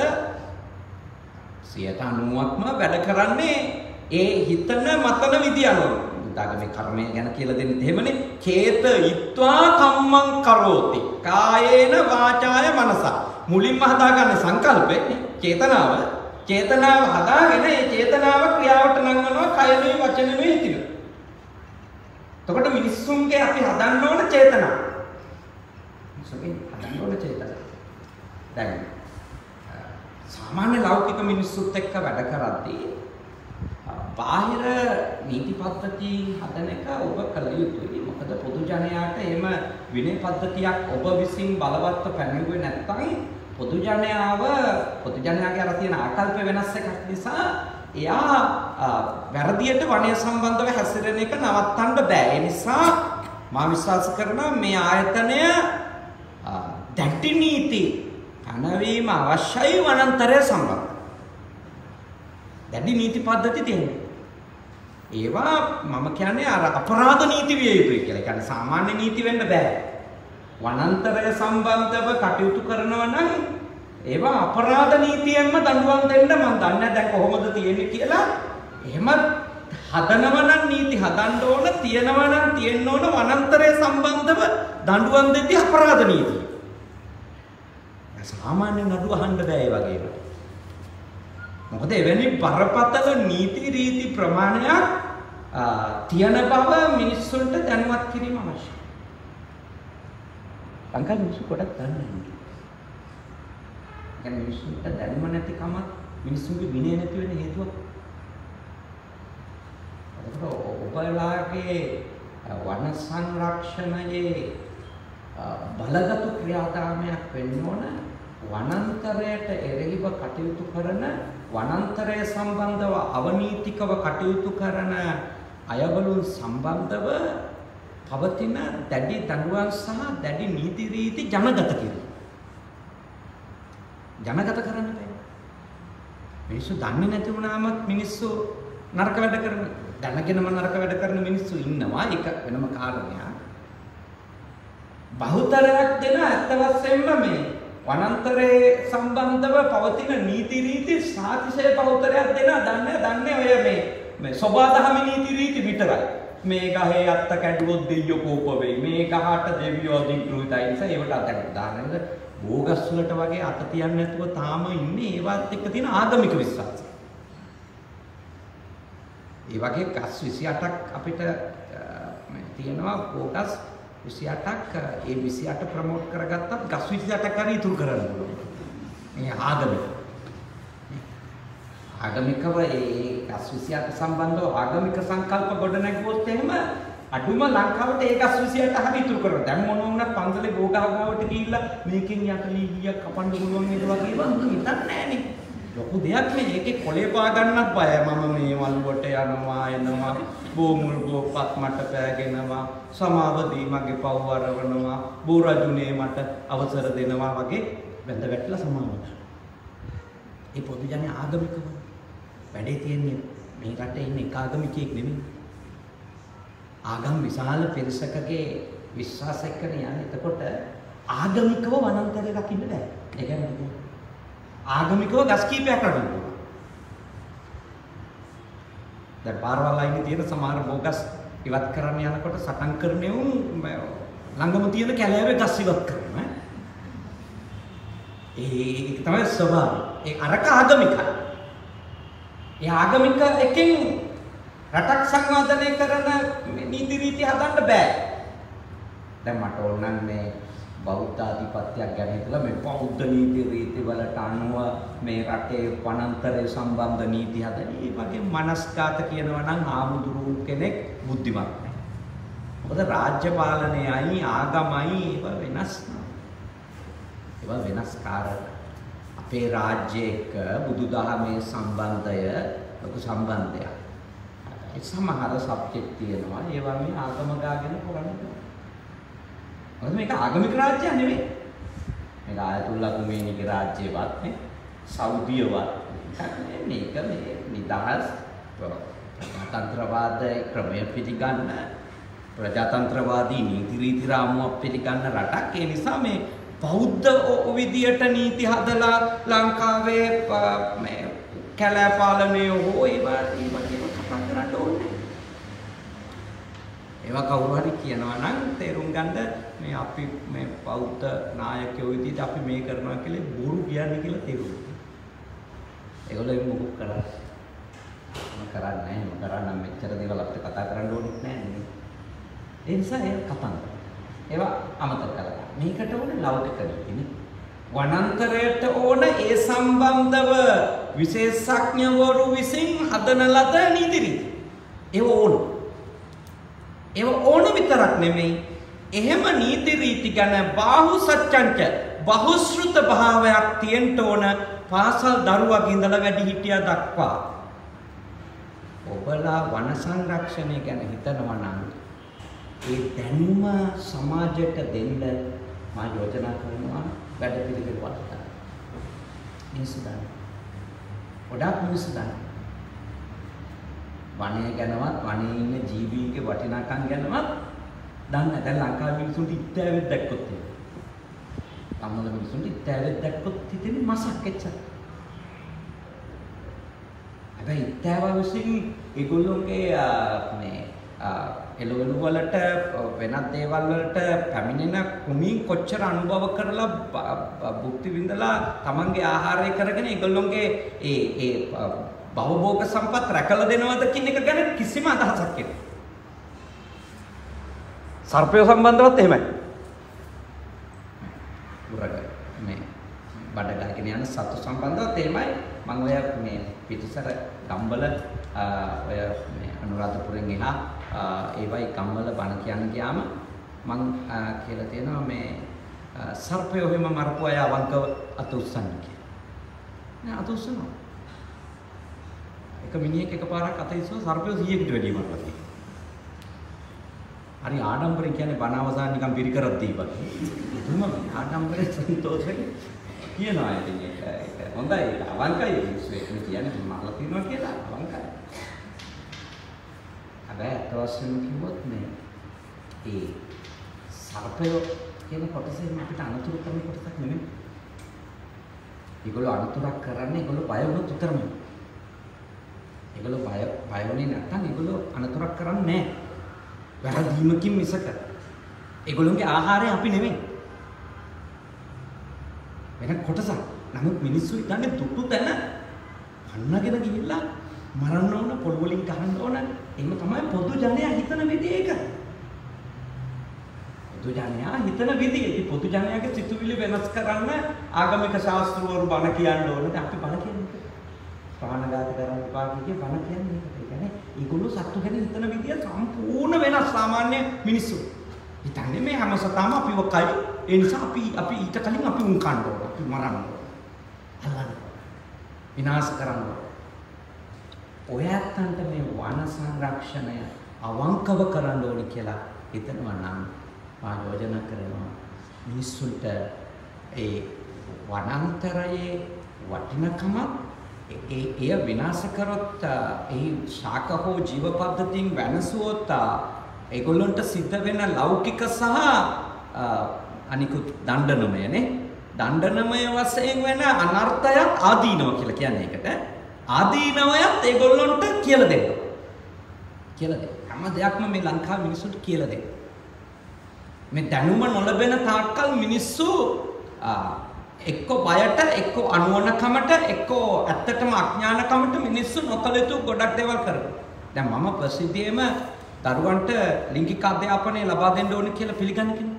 90%ක්ම වැඩ කරන්නේ ඒ හිතන මතන විදිය අනුව. උදාගමේ කර්මය ගැන කියලා දෙන්නේ එහෙමනේ. චේත ඊත්වා කම්මං කරෝති. කායේන වාචාය මනසා. මුලින්ම හදාගන්න සංකල්පේ චේතනාව. චේතනාව හදාගෙන ඒ චේතනාව ක්‍රියාවට නංවනවා කයනේ වචනෙනේ හිතිනවා. එතකොට මිනිස්සුන්ගේ අපි හදන්න ඕන චේතනාව. මිනිස්සුන්ගේ හදන්න ඕන චේතනාව. දැන් සාමාන්‍ය ලෞකික මිනිස්සුත් එක්ක වැඩ කරද්දී බාහිර නීති පද්ධති හදන එක ඔබ කළ යුතුයි. මොකද පොදු ජනයාට එහෙම විනය පද්ධතියක් ඔබ විසින් බලවත්ව පැනෙන්නේ නැත්නම් පොදු ජනයාගේ අර තියෙන ආකල්ප වෙනස් එකක් නිසා එයා වැරදියට වණය සම්බන්ධව හැසිරෙන එක නවත්තන්න බෑ. ඒ නිසා මා විශ්වාස කරනවා මේ ආයතනය දැඩි නීති පැනවීම අවශ්‍යයි වනාන්තරය සම්බන්ධ. දැඩි නීති පද්ධති තියෙනවා. ඒවා මම කියන්නේ අර අපරාධ නීති විය යුතුයි කියලා. ඒ කියන්නේ සාමාන්‍ය නීති වෙන්න බෑ. වනාන්තරය සම්බන්ධව කටයුතු කරනවා නම් ඒවා අපරාධ නීතියෙන්ම දඬුවම් දෙන්න මම දන්නේ දැන් කොහොමද තියෙන්නේ කියලා. එහෙම හදනව නම් නීති හදන්න ඕන, තියනව නම් තියෙන්න ඕන වනාන්තරය සම්බන්ධව දඬුවම් දෙති අපරාධ නීතිය. සාමාන්‍ය නඩු අහන්න බෑ ඒ වගේ ඒවා. මොකද එවැනි බරපතල නීති රීති ප්‍රමාණයක් තියන බව මිනිස්සුන්ට දැනුවත් කිරීම අවශ්‍යයි. ලංකාවේ මිනිස්සු කොටක් දන්නේ නැහැ. يعني මිනිස්සුන්ට දැනුම නැතිකම මිනිස්සුන්ගේ විනය නැති වෙන හේතුවක්. ඒකට ඔබලාගේ වන සංරක්ෂණයේ බලගත් ක්‍රියාදාමයක් වෙන්න ඕන. වනාන්තරයට එරෙහිව කටයුතු කරන වනාන්තරය සම්බන්ධව අවනීතිකව කටයුතු කරන අයවලුන් සම්බන්ධව පවතින දැඩි දඬුවම් සහ දැඩි නීති රීති ජනගත කිරීම. ජනගත කරන්න බෑ. මිනිස්සු දන්නේ නැති වුණාම මිනිස්සු නරක වැඩ කරන දැනගෙනම නරක වැඩ කරන මිනිස්සු ඉන්නවා. ඒක වෙනම කාරණයක්. බහුතරයක් දෙන අත්ත වශයෙන්ම මේ වනාන්තරයේ සම්බන්ධව පවතින නීති රීති සාතිශය බහුතරයක් දෙන දන්නේ ඔය මේ සබාදහම නීති රීති විතරයි. මේ ගහේ අත්ත කැඩුවොත් දෙයියෝ කෝප වෙයි. මේ ගහට දෙවියෝ අධිග්‍රහිතයි. නිසා ඒවට අතට උදාහරණයක් බෝගස් වලට වගේ අත තියන්නේ නැතුව තාම ඉන්නේ ඒවත් එක්ක තියෙන ආගමික විශ්වාසය. ඒ වගේ ගස් 28ක් අපිට තියෙනවා බෝගස් 28ක් ඒ 28 ප්‍රොමෝට් කරගත්තත් ගස් 28ක් හරි ඉතුරු කරන්න පුළුවන්. මේ ආගමිකව ඒ ගස් 28 සම්බන්ධව ආගමික සංකල්ප ගොඩ නැගුවොත් එහෙම අඩුම ලංකාවට ඒ ගස් 28 හරි ඉතුරු කරනවා. දැන් මොන වුණත් පන්සලේ ගෝගහගාවට ගිහිල්ලා මේකෙන් යට ලීගියක් කපන්න පුළුවන් නේද වගේ වන්දු හිතන්නේ නැහනේ. ලොකු දෙයක් නේ. ඒකේ කොලේ පා ගන්නත් බයයි. මම මේ වලුවට යනවා එනවා බෝමුල් බෝපත් මට පෑගෙනවා සමාව දී මගේ පව් වරවනවා බෝරජුනේ මට අවසර දෙනවා වගේ වැඳ වැටලා සමාව. ඒ පොදු ජනයා ආගමිකව වැඩේ තියෙන්නේ මේ රටේ ඉන්න එක ආගමිකයෙක් නෙමෙයි. ආගම් විශාල පිරිසකගේ විශ්වාසයක් කරන යන්නේ. එතකොට ආගමිකව වනාන්තරය රකින්න බෑ. ඒ කියන්නේ ආගමිකව ගස් කීපයක් රකින්න ඕන. දැන් පාරවල් අයිනේ තියෙන සමහර බෝගස් ඉවත් කරන්න යනකොට සටන් කරන්නේ උන් ළඟම තියෙන කැලෑවේ ගස් ඉවත් කරනවා. ඒක තමයි ස්වභාවය. ඒ අරක ආගමිකයි. ඒ ආගමික එකෙන් රටක් සංවර්ධනය කරන නීති රීති හදන්න බෑ. දැන් මට ඕනන්නේ බෞද්ධ ආධිපත්‍යයක් ගැන හිතලා මේ බෞද්ධ නීති රීති වලට අනුව මේ රටේ වනාන්තරය සම්බන්ධ නීති හදන. මේ වගේ මනස්ගත කියනවා නම් ආමුදුරු කෙනෙක් බුද්ධිමත් නැහැ. මොකද රාජ්‍ය පාලනයයි ආගමයි ඒවා වෙනස්. ඒවා වෙනස් කාරක. අපේ රාජ්‍යයක බුදුදහමේ සම්බන්ධය ලොකු සම්බන්ධයක්. ඒ සමහර සබ්ජෙක්ට් තියෙනවා ඒවා මේ ආගම ගාගෙන කරන්නේ. මොකද මේක ආගමික රාජ්‍යයක් නෙමෙයි. මේක ආයතුල්ලා කුමේනිගේ රාජ්‍යවත් නේ. සෞදියවත්. මේක මේ නිදහස් ප්‍රජාතන්ත්‍රවාදී ක්‍රමය පිළිගන්න ප්‍රජාතන්ත්‍රවාදී නීති රීති රාමුවක් පිළිගන්න රටක්. ඒ නිසා මේ බෞද්ධ විදියට නීති හදලා ලංකාවේ මේ කැලෑ පාලනය හෝ ඒවා කතා කරන්න ඕනේ. ඒවා කවුරු හරි කියනවා නම් තේරුම් ගන්න මේ අපි මේ බෞද්ධ නායකයෝ විදිහට අපි මේ කරනවා කියලා බොරු කියන්නේ කියලා තේරුම් ගන්න. ඒගොල්ලෝ මොකක් කරන්නේ? මම කරන්නේ නැහැ. මම කරන්න මෙච්චර දේවල් අපිට කතා කරන්න ඕනෙත් නැහැ නේ. ඒ නිසා ඒක කතන්දර. ඒවා අමතක කරලා. මේකට ඕනේ ලෞකික නීතිනේ. වනාන්තරයට ඕන ඒ සම්බන්ධව විශේෂඥවරු විසින් හදන ලද නීති රීති. ඒව ඕන. ඒව ඕන විතරක් නෙමෙයි. එහෙම නීති රීති ගැන බාහු සත්‍යංච බහුශෘත භාවයක් තියෙන්න ඕන පාසල් දරුවගේ ඉඳලා වැඩි හිටියා දක්වා. ඔබලා වන සංරක්ෂණය ගැන හිතනවා නම් ඒ දැනුම සමාජයට දෙන්න මා යෝජනා කරනවා වැඩ පිළිවෙල වලට. මිනිස්සු දන්න. ගොඩාක් මිනිස්සු දන්න. වනය ගැනවත් වනයේ ඉන්න ජීවීන්ගේ වටිනාකම් ගැනවත් දන්නේ. දැන් ලංකාවේ මිනිස්සුන්ට ඉත්තෑවෙත් දැක්කොත් තියෙනවා. අම්මල මිනිස්සුන්ට ඉත්තෑවෙත් දැක්කොත් හිතෙන්නේ මසක් එච්චර. හැබැයි ඉත්තෑව විසින් ඒගොල්ලෝගේ මේ එළවලු වලට වෙනත් දේවල් වලට පැමිණෙන කුමින් කොච්චර අනුභව කරලා භුක්ති විඳලා තමන්ගේ ආහාරය කරගෙන ඒගොල්ලෝගේ ඒ භවභෝග සම්පත් රැකලා දෙනවද කියන එක ගැන කිසිම අදහසක් නැහැ. සර්පය සම්බන්ධවත් එහෙමයි. උරග මේ බඩගහගෙන යන සතු සම්බන්ධවත් එහෙමයි. මම ඔය මේ පිටිසර ගම්බල ඔය මේ අනුරාධපුරෙන් එහා ඒවයි ගම්වල බණ කියන්න ගියාම මං කියලා තියෙනවා මේ සර්පය ඔහෙම මරපු අය අවංකව අත උස්සන්න කියලා. නෑ අත උස්සනවා. එක මිනිහෙක් එකපාරක් අත ඉස්සුව සර්පය 100කට වැඩි මරලා තියෙනවා. හරි ආඩම්බරෙන් කියන්නේ බණ අවසන් නිකන් පිරිකරක් දීපන්. එතුම ආඩම්බරෙන් සන්තෝෂයෙන් කියනවා ඉතින් ඒක හොඳයි ඒක අවංකයි ඒක කියන්නේ මරලා තියෙනවා කියලා අවංකයි. හැබැයි අත වශයෙන් කිව්වොත් මේ ඒ සර්පය කියන කොටසෙන් අපිට අනුතුරු කරන කොටසක් නෙමෙයි. ඒගොල්ලෝ අනුතුරක් කරන්නේ ඒගොල්ලෝ බය වුණොත් උතරමයි. ඒගොල්ලෝ බය වුණේ නැත්නම් ඒගොල්ලෝ අනුතුරක් කරන්නේ නැහැ. වැරදීමකින් මිසක. ඒගොල්ලෝගේ ආහාරය අපි නෙමෙයි. වෙන කොටසක්. නමුත් මිනිස්සු හිතන්නේ දුටු තැන අන්නගෙන ගිහිල්ලා මරන්න ඕන පොල් වලින් ගහන්න ඕන. එහෙම තමයි පොදු ජනයා හිතන විදිහ ඒක. පොදු ජනයා හිතන විදිහ. ඉතින් පොදු ජනයාගේ සිතුවිලි වෙනස් කරන්න ආගමික ශාස්ත්‍රවරු බණ කියන්න ඕනද? අපි බණ කියන්නේ. ප්‍රාණඝාත කරන්න එපා කිය බණ කියන්නේ. ඒ කියන්නේ ඒගොල්ලෝ සත්තු ගැන හිතන විදිහ සම්පූර්ණ වෙනස් සාමාන්‍ය මිනිස්සු. හිතන්නේ මේ හැම සතාම අපිව කයි. ඒ නිසා අපි ඊට කලින් අපි උන් කන්න ඕන. අපි මරන්න ඕන. අල්ලන්න. විනාශ කරනවා. ඔය ඇත්තන්ට මේ වන සංරක්ෂණය අවංකව කරන්න ඕනි කියලා හිතනවා නම් මා යෝජනා කරනවා මිනිස්සුන්ට ඒ වනාන්තරයේ වටිනකම එය විනාශ කරොත් ඒ ශාක හෝ ජීව පද්ධතියෙන් වෙනසුවොත් ඒගොල්ලන්ට සිද්ධ වෙන ලෞකික සහ අනිකුත් දණ්ඩනමයනේ දණ්ඩනමය වශයෙන් වෙන අනර්ථයත් ආදීනව කියලා කියන්නේ ඒකට ආදීනවයත් ඒගොල්ලන්ට කියලා දෙන්න. හැම දෙයක්ම මේ ලංකාවේ මිනිස්සුන්ට කියලා දෙන්න. මේ දැනුම නොලැබෙන තාක්කල් මිනිස්සු එක්ක බයට එක්ක අනුවණකමට එක්ක ඇත්තටම අඥානකමට මිනිස්සු නොකළ යුතු ගොඩක් දේවල් කරනවා. දැන් මම ප්‍රසිද්ධියේම දරුවන්ට ලිංගික අධ්‍යාපනය ලබා දෙන්න ඕනේ කියලා පිළිගන්න කෙනෙක්.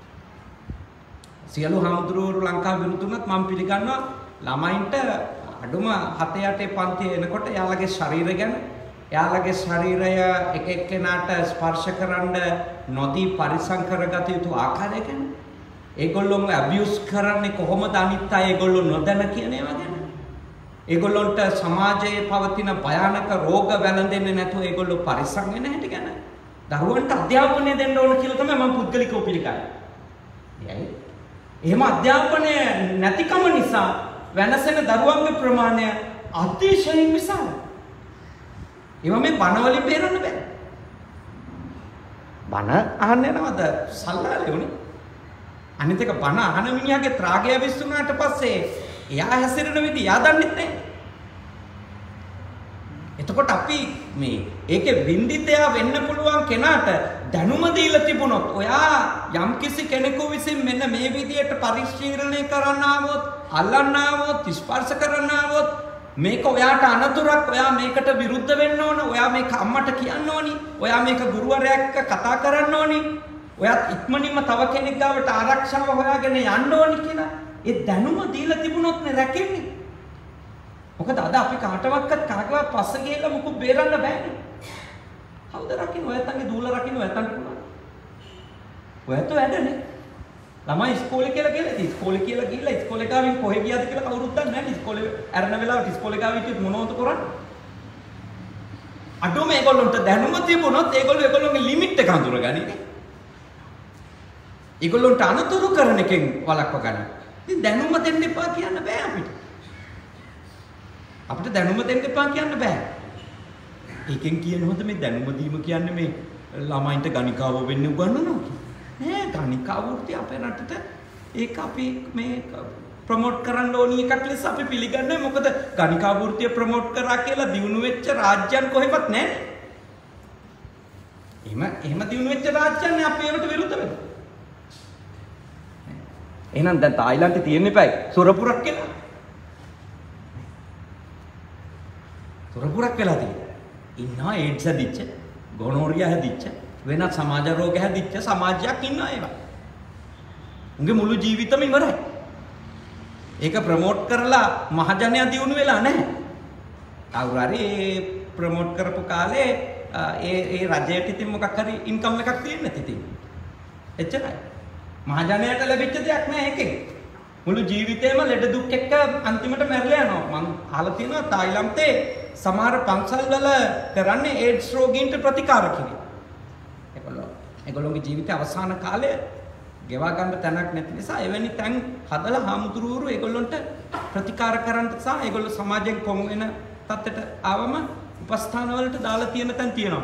සියලු හාමුදුරුවෝ ලංකාවේ විරුදුනත් මම පිළිගන්නවා ළමයින්ට අඩුම 7-8 පන්තියේ එනකොට එයාලගේ ශරීරය ගැන එයාලගේ ශරීරය එක එක්කෙනාට ස්පර්ශ කරන්න නොදී පරිසම් කරගත යුතු ආකාරය ගැන ඒගොල්ලොම ඇබියුස් කරන්නේ කොහොමද අනිත් අය ඒගොල්ලෝ නොදැන කියන ඒවා ගැන ඒගොල්ලොන්ට සමාජයේ පවතින භයානක රෝග වැළඳෙන්නේ නැතුව ඒගොල්ලෝ පරිසම් වෙන හැටි ගැන දරුවන්ට අධ්‍යාපනය දෙන්න ඕන කියලා තමයි මම පුද්ගලිකව පිළිගන්නේ. එහෙම අධ්‍යාපනය නැතිකම නිසා වෙනසෙන දරුවන්ගේ ප්‍රමාණය අතිශයින් විශාලයි. ඒවා මේ බණවලින් බේරන්න බෑ. බණ අහන්න යනවද සල්ලාලේ උනේ? අනිත් එක බණ අහන මිනිහාගේ ත්‍රාගය විශ්ුණාට පස්සේ එයා හැසිරෙන විදිහ එයා දන්නේ නැහැ. එතකොට අපි මේ ඒකේ වින්දිතයා වෙන්න පුළුවන් කෙනාට දැනුම දීලා තිබුණොත් ඔයා යම්කිසි කෙනෙකු විසින් මෙන්න මේ විදියට පරිශීලනය කරන්න ආවොත් අල්ලන්න ආවොත් ස්පර්ශ කරන්න ආවොත් මේක ඔයාට අනතුරක් ඔයා මේකට විරුද්ධ වෙන්න ඕන ඔයා මේක අම්මට කියන්න ඕනි ඔයා මේක ගුරුවරයෙක් එක්ක කතා කරන්න ඕනි ඔයාත් ඉක්මනින්ම තව කෙනෙක් ගාවට ආරක්ෂාව හොයාගෙන යන්න ඕනි කියලා ඒ දැනුම දීලා තිබුණොත් නේ රැකෙන්නේ. මොකද අද අපි කාටවත් කාටවත් පස්ස ගිහලා මුකුත් බේරන්න බෑනේ. කවුද රකින්න ඔයයන්ගේ දූල රකින්න ඔයයන්ට පුළුවන්. ඔයයන්ට වැඩනේ. ළමයි ඉස්කෝලේ කියලා ගිහලා ඉස්කෝලේ කියලා ගිහලා ඉස්කෝලේ ගාවින් කොහෙ ගියාද කියලා කවුරුත් දන්නේ නැහැ. ඉස්කෝලේ ඇරෙන වෙලාවට ඉස්කෝලේ ගාවින් කිව්වොත් මොනවද කරන්නේ? අඩෝ මේගොල්ලන්ට දැනුම තිබුණොත් ඒගොල්ලෝගේ ලිමිට් එක හඳුනගන්නේ. ඒගොල්ලන්ට අනතුරු කරන එකෙන් වළක්ව ගන්න. ඉතින් දැනුම දෙන්න එපා කියන්න බෑ අපිට. අපිට දැනුම දෙන්න එපා කියන්න බෑ. ඒකෙන් කියනොත් මේ දැනුම දීම කියන්නේ මේ ළමයින්ට ගණිකාව වෙන්න උගන්වනවා. නෑ ගණිකා වෘත්තිය අපේ රටට ඒක අපි මේ ප්‍රොමෝට් කරන්න ඕනි එකක් ලෙස අපි පිළිගන්නේ. මොකද ගණිකා වෘත්තිය ප්‍රොමෝට් කරා කියලා දිනු වෙච්ච රාජ්‍යයන් කොහෙවත් නැහැ. එහෙම දිනු වෙච්ච රාජ්‍යයන් අපි ඒකට විරුද්ධ වෙනවා. එහෙනම් දැන් තායිලන්තේ තියෙන්න එපායි සොරපුරක් කියලා. සොරපුරක් වෙලා තියෙනවා. ඉන්නවා ඒඩ්ස් හැදිච්ච, ගොනෝරියා හැදිච්ච, වෙනත් සමාජ රෝග හැදිච්ච සමාජයක් ඉන්නවා ඒවා. උන්ගේ මුළු ජීවිතම ඉවරයි. ඒක ප්‍රොමෝට් කරලා මහජනයා දියුණු වෙලා නැහැ. කවුරු හරි ප්‍රොමෝට් කරපු කාලේ ඒ රජයට ඉතින් මොකක් හරි ඉන්කම් එකක් තියෙන්න ඉතින්. එච්චරයි. මහජනයාට ලැබිච්ච දෙයක් නෑ ඒකෙන්. මුළු ජීවිතේම ලෙඩ දුක් එක්ක අන්තිමට මැරලා යනවා. මම අහලා තියෙනවා තායිලන්තේ සමහර පන්සල් වල කරන්නේ ඒඩ්ස් රෝගීන්ට ප්‍රතිකාර කිරීම. ඒගොල්ලෝගේ ජීවිතයේ අවසාන කාලය ගෙවා ගන්න තැනක් නැති නිසා එවැනි තැන් හදලා හාමුදුරුවරු ඒගොල්ලන්ට ප්‍රතිකාර කරන්න සහ ඒගොල්ලෝ සමාජයෙන් කොම් වෙන තත්ත්වයට ආවම උපස්ථාන වලට දාලා තියෙන තැන් තියෙනවා.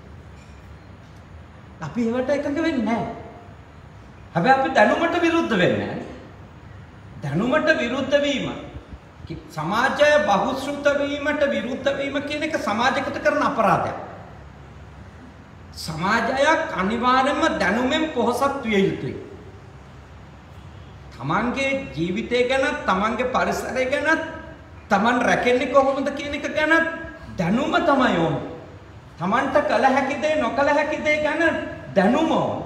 අපි ඒවට එකඟ වෙන්නේ නැහැ. හැබැයි අපි දැනුමට විරුද්ධ වෙන්නේ නැහැ. දැනුමට විරුද්ධ වීම සමාජය බහුශ්‍රෘත වීමට විරුද්ධ වීම කියන එක සමාජයකට කරන අපරාධයක්. සමාජයක් අනිවාර්යයෙන්ම දැනුමෙන් පොහොසත් විය යුතුයි. තමන්ගේ ජීවිතය ගැන, තමන්ගේ පරිසරය ගැන, තමන් රැකෙන්නේ කොහොමද කියන එක ගැන දැනුම තමයි ඕන. තමන්ට කළ හැකි දේ නොකළ හැකි දේ ගැන දැනුම ඕන.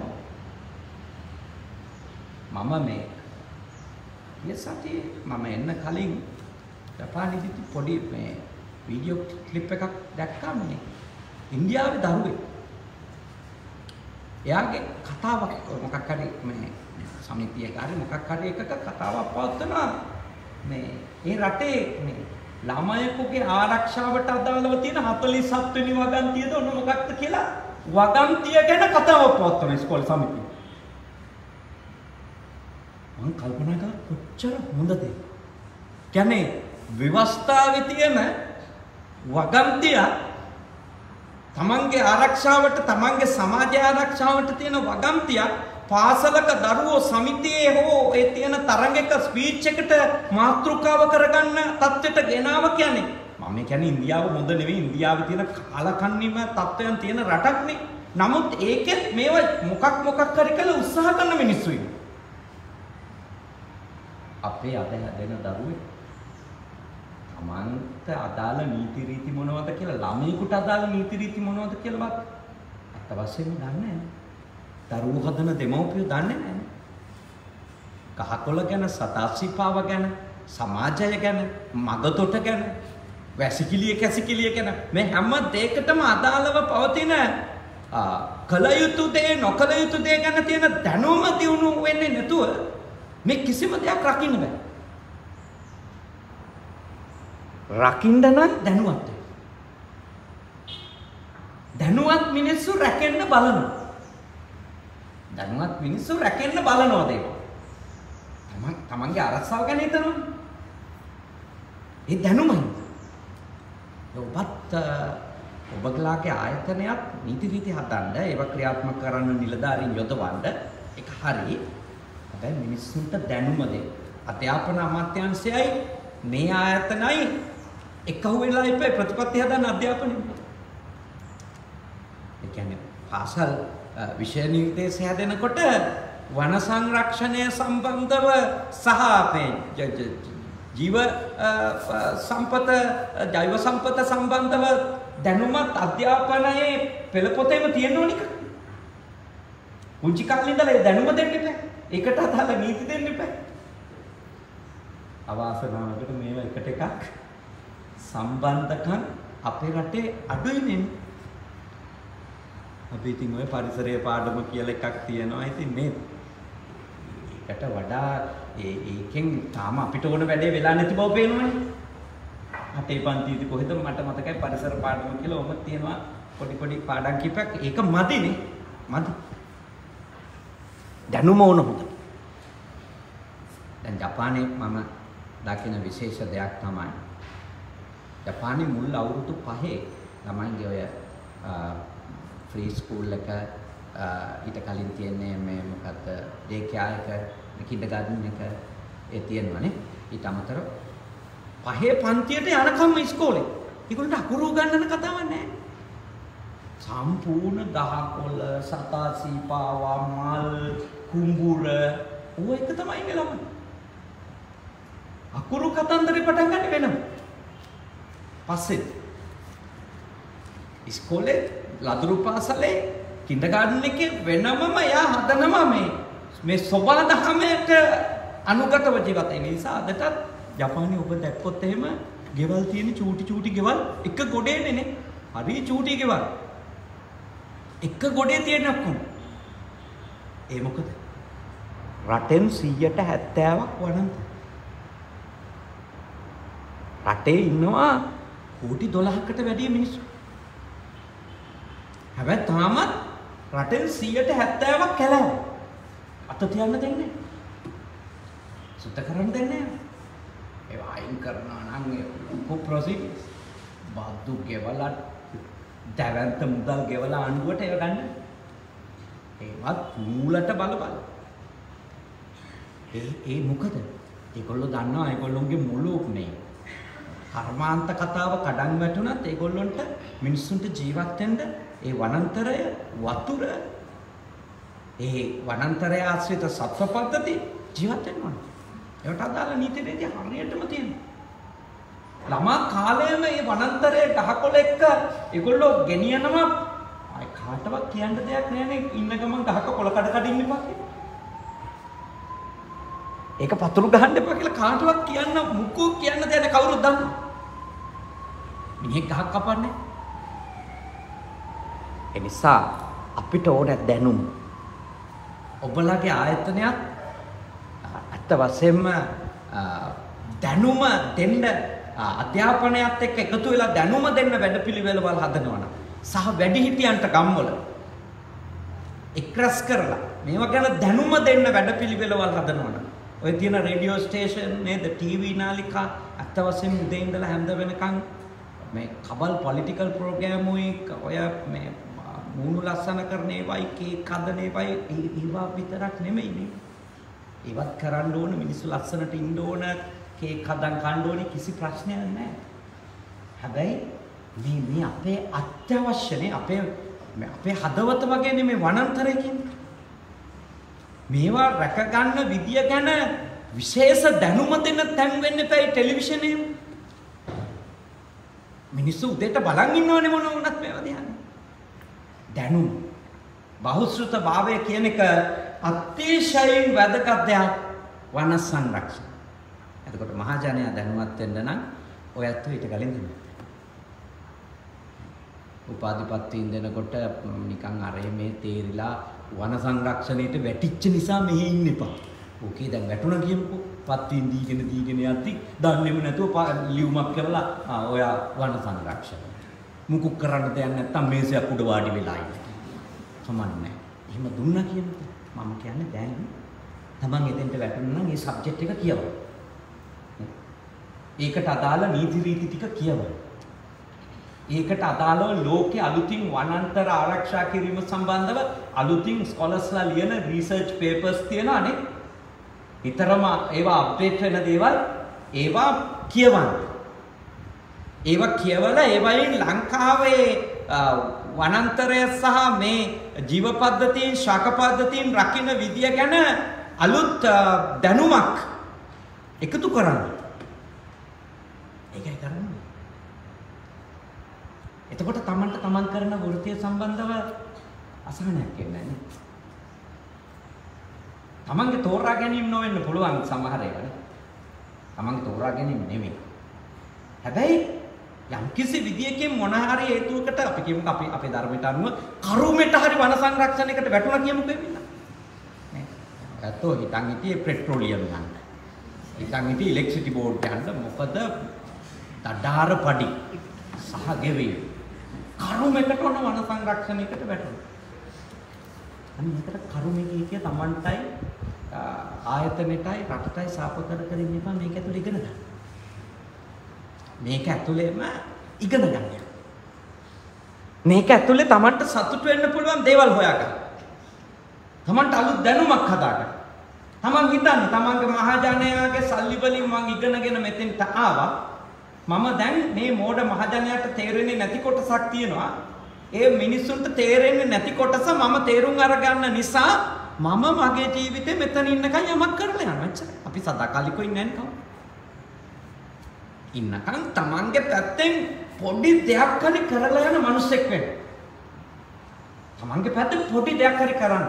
මම මේ සතියේ මම එන්න කලින් ජපානයේදී පොඩි මේ වීඩියෝ ක්ලිප් එකක් දැක්කා මේ ඉන්දියාවේ දරුවෙක්. එයාගේ කතාවක් මොකක් හරි මේ සමිතියක හරි මොකක් හරි එකක කතාවක් පවත්වනවා මේ ඒ රටේ මේ ළමයෙකුගේ ආරක්ෂාවට අදාළව තියෙන 47 වෙනි වගන්තියද ඔන්න මොකක්ද කියලා වගන්තිය ගැන කතාවක් පවත්වන ඉස්කෝලේ සමිතිය. මම කල්පනා කරා කොච්චර හොඳද. කියන්නේ ව්‍යවස්ථාවේ තියෙන වගන්තිය තමන්ගේ ආරක්ෂාවට තමන්ගේ සමාජ ආරක්ෂාවට තියෙන වගන්තිය පාසලක දරුවෝ සමිතියේ හෝ ඒ තියෙන තරඟයක ස්පීච් එකට මාතෘකාව කරගන්න තත්ත්වයට ගෙනාව කියන්නේ මම කියන්නේ ඉන්දියාව හොඳ නෙවෙයි ඉන්දියාවේ තියෙන කාලකන්නිම තත්ත්වයන් තියෙන රටක්නේ. නමුත් ඒකෙත් මේවා මොකක් හරි කළ උත්සාහ කරන මිනිස්සු ඉන්නේ. අපේ අද හැදෙන දරුවෝ තමන්ට අදාළ නීති රීති මොනවද කියලා ළමයෙකුට අදාළ නීති රීති මොනවද කියලාවත් අත්ත වශයෙන්ම දන්නේ නැහැ. දරුවෝ හදන දෙමව්පියෝ දන්නේ නැහැ. කහකොළ ගැන, සතාසිපාව ගැන, සමාජය ගැන, මගතොට ගැන, වැසිකිළිය කැසිකිළිය ගැන මේ හැම දෙයකටම අදාළව පවතින කල යුතු දේ නොකල යුතු දේ ගැන තියෙන දැනුම දියුණු වෙන්නේ නැතුව මේ කිසිම දෙයක් රකින්න බෑ. රකින්න නම් දැනුවත් මිනිස්සු රැකෙන්න බලනවා. දැනුවත් මිනිස්සු රැකෙන්න බලනවා දේව. තමන්ගේ අරසාව ගැන හිතනවා. ඒ දැනුමයි. ඔබගලාගේ ආයතනයක් නීති රීති හදන්න ඒව ක්‍රියාත්මක කරන්න නිලධාරීන් යොදවන්න ඒක හරි. හැබැයි මිනිස්සුන්ට දැනුම දෙන්න. අධ්‍යාපන අමාත්‍යාංශයයි මේ ආයතනයි එකහුව වෙලා ඉපේ ප්‍රතිපත්ති හදන්න අධ්‍යාපනය. ඒ කියන්නේ පාසල් විෂය නිර්දේශය හැදෙනකොට වන සංරක්ෂණය සම්බන්ධව සහ ජීව සම්පත ජෛව සම්පත සම්බන්ධව දැනුමත් අධ්‍යාපනයේ පෙළපොතේම තියෙන්න ඕනික. පුංචි කාලේ ඉඳලා ඒ දැනුම දෙන්න එපා. ඒකට අදාළ නීති දෙන්න එපා. අවාසනාවකට මේවා එකට එකක් සම්බන්ධකම් අපේ රටේ අඩුයි නේ. අපි ඉතින් ඔය පරිසරයේ පාඩම කියලා එකක් තියෙනවා. ඉතින් මේ ඒකට වඩා ඒකෙන් තාම අපිට ඕන වැඩේ වෙලා නැති බව පේනවනේ. අටේ පන්තියේදී කොහෙද මට මතකයි පරිසර පාඩම කියලා ඔබ තියෙනවා පොඩි පාඩම් කිපක්. ඒක මදිනේ. මදි. දැනුම ඕන හොඳ. දැන් ජපානයේ මම දකින විශේෂ දෙයක් තමයි ජපානයේ මුල් අවුරුදු 5 ළමයින්ගේ ඔය ෆ්‍රී ස්කූල් එක ඊට කලින් තියෙන්නේ මේ මොකක්ද ඩේ කෙයාර් එක කින්ඩර්ගාර්ටන් එක ඒ තියෙනවනේ. ඊට අමතරව 5 පන්තියට යනකම් ඉස්කෝලේ ඒගොල්ලන්ට අකුරු ගන්නන කතාවක් නැහැ. සම්පූර්ණ ගහකොළ සතාසීපාවා මල් කුඹුර ඔය එක තමයි ඉන්නේ ළමයි. අකුරු කතන්දරේ පටන් ගන්න වෙනම. පස්සේ ඉස්කෝලේ ලදරු පාසලේ කින්ඩර්ගාර්ටන් එකේ වෙනමම යා හදනවා මේ සෝබා දහමට අනුගතව ජීවත් වෙන නිසා අදටත් ජපානයේ ඔබ දැක්කොත් එහෙම ගෙවල් තියෙන චූටි ගෙවල් එක ගොඩේනේ නේ. හරි චූටි ගෙවල්. එක ගොඩේ තියෙන ඔක්කොම. ඒ මොකද? රටෙන් 70%ක් වරන්ත. රටේ ඉන්නවා කෝටි 12කට වැඩි මිනිස්සු. හැබැයි තාමත් රටෙන් 70%ක් කැලෑව. අත තියන්න දෙන්නේ. සුද්ධ කරන්න දෙන්නේ. ඒ වයින් කරනවා නම් ඒ ප්‍රොසීඩියස් බද්දු ගෙවලා දැවන්ත මුදල් ගෙවලා අණුවට ඒව ගන්න. ඒවත් මූලට බල ඒ මොකද? ඒගොල්ලෝ දන්නවා ඒගොල්ලොන්ගේ මුලුක් නේ. කර්මාන්ත කතාව කඩන් වැටුණත් ඒගොල්ලොන්ට මිනිස්සුන්ට ජීවත් වෙන්න ඒ වනාන්තරය වතුර ඒ වනාන්තරය ආශ්‍රිත සත්ව පද්ධති ජීවත් වෙන්න ඕනේ. ඒකට අදාළ නීති රීති හරියටම තියෙනවා. ළමා කාලයේම මේ වනාන්තරයේ ගහකොළ එක්ක ඒගොල්ලෝ ගෙනියනවා. ආයි කාටවත් කියන්න දෙයක් නෑනේ. ඉන්න ගමන් ගහක කොළ කඩ ඉන්න එපා කියලා. ඒක පතුරු ගහන්න එපා කියලා කාටවත් කියන්න මුකුත් කියන්න දෙයක් නෑ. කවුරුත් දන්නවා. මිනිහෙක් ගහක් කපන්නේ. ඒ නිසා අපිට ඕන දැනුම. ඔබලාගේ ආයතනයක් අත්ත වශයෙන්ම දැනුම දෙන්න අධ්‍යාපනයත් එක්ක එකතු වෙලා දැනුම දෙන්න වැඩපිළිවෙළවල් හදනවා නම් සහ වැඩිහිටියන්ට ගම්වල එක්රැස් කරලා මේවා ගැන දැනුම දෙන්න වැඩපිළිවෙළවල් හදනවා නම් ඔය තියෙන රේඩියෝ ස්ටේෂන් නේද ටීවී නාලිකා අත්ත වශයෙන්ම උදේ ඉඳලා හැන්ද වෙනකන් මේ කබල් පොලිටිකල් ප්‍රෝග්‍රෑම් ඔය මේ මූණු ලස්සන කරන ඒවයි කේක් හදන ඒවයි ඒවා විතරක් නෙමෙයි නේ. ඒවත් කරන්න ඕන මිනිස්සු ලස්සනට ඉන්න ඕන කේක් හදන් කන්න ඕනේ කිසි ප්‍රශ්නයක් නැහැ. හැබැයි මේ අපේ අත්‍යවශ්‍යනේ අපේ හදවත වගේනේ මේ වනාන්තරය කියන්නේ. මේවා රැක ගන්න විදිය ගැන විශේෂ දැනුම දෙන්න තැන් වෙන්න එපා ටෙලිවිෂනේ. මිනිස්සු උදේට බලන් ඉන්නවනේ මොන වුණත් මේවා දිහා. දැනුම බහුශ්‍රත භාවය කියන එක අතිශයින් වැදගත් දෙයක් වන සංරක්ෂණ. එතකොට මහජනයා දැනුවත් වෙන්න නම් ඔයත් ඊට කලින් දෙන්න. උපාධිපත්තියෙන් දෙනකොට නිකන් අරේ මේ තේරිලා වන සංරක්ෂණයට වැටිච්ච නිසා මෙහි ඉන්න එපා. ඕකේ දැන් වැටුණා කියමුකෝ. පත්තියෙන් දීගෙන යද්දි දන්නේම නැතුව ලියුමක් කරලා ඔයා වන සංරක්ෂණ. මුකුත් කරන්න දෙයක් නැත්තම් මේසයක් උඩ වාඩි වෙලා ඉන්න. කමන්නේ. එහෙම දුන්නා කියනකොට මම කියන්නේ දැන් තමන් එතෙන්ට වැටුණා නම් මේ සබ්ජෙක්ට් එක කියවන්න. ඒකට අදාළ නීති රීති ටික කියවන්න. ඒකට අදාළව ලෝකයේ අලුතින් වනාන්තර ආරක්ෂා කිරීම සම්බන්ධව අලුතින් ස්කෝලර්ස්ලා ලියන රිසර්ච් පේපර්ස් තියෙනවානේ. ඊතරම ඒවා අප්ඩේට් වෙන දේවල් ඒවා කියවන්න. ඒවා කියවලා ඒවයින් ලංකාවේ වනාන්තරය සහ මේ ජීව පද්ධතීන් ශාක පද්ධතීන් රකින්න විදිය ගැන අලුත් දැනුමක් එකතු කරන්න. ඒකයි කරන්නේ. එතකොට තමන් කරන වෘත්තිය සම්බන්ධව අසහනයක් එන්නේ නැහැ. තමන්ගේ තෝරා ගැනීම නොවෙන්න පුළුවන් සමහර ඒවා. තමන්ගේ තෝරා ගැනීම නෙමෙයි. හැබැයි යම් කිසි විදියකින් මොන හරි හේතුවකට අපි කියමුකෝ අපි අපේ ධර්මයට අනුව කරුමෙට හරි වන සංරක්ෂණයකට වැටුණා කියමුකෝ එවිලා. නේ. අතෝ හිතන් හිටියේ පෙට්‍රෝලියම් ගන්න. හිතන් හිටියේ ඉලෙක්ට්‍රිසිටි බෝඩ් ගන්න මොකද දඩාර පඩි සහ ගෙවීම. කරුමෙකට වන සංරක්ෂණයකට වැටුණා. අන්න ඒකට කරුමේ කිය තමන්ටයි ආයතනෙටයි රටටයි සාප කර කර ඉන්න එපා මේක ඇතුළේ ඉගෙන ගන්න. මේක ඇතුළේම ඉගෙන ගන්න. මේක ඇතුළේ තමන්ට සතුට වෙන්න පුළුවන් දේවල් හොයාගන්න. තමන්ට අලුත් දැනුමක් හදාගන්න. තමන් හිතන්නේ තමන්ගේ මහජනයාගේ සල්ලි වලින් මං ඉගෙනගෙන මෙතෙන්ට ආවා. මම දැන් මේ මෝඩ මහජනයාට තේරෙන්නේ නැති කොටසක් තියෙනවා. ඒ මිනිස්සුන්ට තේරෙන්නේ නැති කොටස මම තේරුම් අරගන්න නිසා මම මගේ ජීවිතේ මෙතන ඉන්නකන් යමක් කරලා යනවා. එච්චරයි. අපි සදාකාලිකව ඉන්නේ නැහැ නේද? ඉන්නකන් තමන්ගේ පැත්තෙන් පොඩි දෙයක් හරි කරලා යන මිනිස්සෙක් වෙන්න. තමන්ගේ පැත්තෙන් පොඩි දෙයක් හරි කරන්න.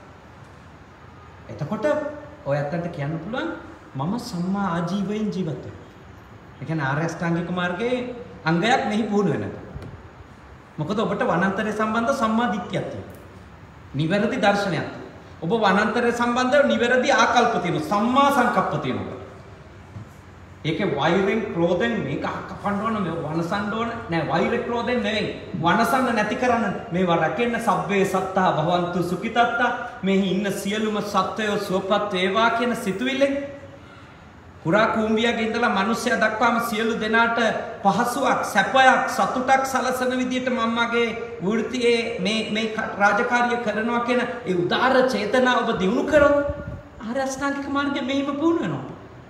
එතකොට ඔය අතට කියන්න පුළුවන් මම සම්මා ආජීවයෙන් ජීවත් වෙනවා. ඒ කියන්නේ ආර්ය අෂ්ටාංගික මාර්ගයේ අංගයක් මෙහි පුහුණු වෙනවා. මොකද ඔබට වනාන්තරය සම්බන්ධ සම්මා දිට්ඨියක් තියෙනවා. නිවැරදි දර්ශනයක්. ඔබ වනාන්තරය සම්බන්ධව නිවැරදි ආකල්ප තියෙනවා. සම්මා සංකප්ප තියෙනවා. ඒකේ වෛරෙන් ක්‍රෝධෙන් මේක කපන්න ඕන මේ වනසන්න ඕන නෑ වෛර ක්‍රෝධෙන් නෙවෙයි වනසන්න නැති කරන්න මේවා රැකෙන්න සබ්බේ සත්තා භවන්තු සුඛිතත්තා මෙහි ඉන්න සියලුම සත්වයෝ සුවපත් වේවා කියන සිතුවිල්ලෙන් කුරා කුඹියගේ ඉඳලා මිනිස්සයා දක්වාම සියලු දෙනාට පහසුවක් සැපයක් සතුටක් සලසන විදියට මම මගේ වෘත්තියේ මේ රාජකාරිය කරනවා කියන ඒ උදාර චේතනාව ඔබ දිනු කරොත් ආර්ය අෂ්ටාංගික මාර්ගයේ මෙහිම පුහුණු වෙනවා.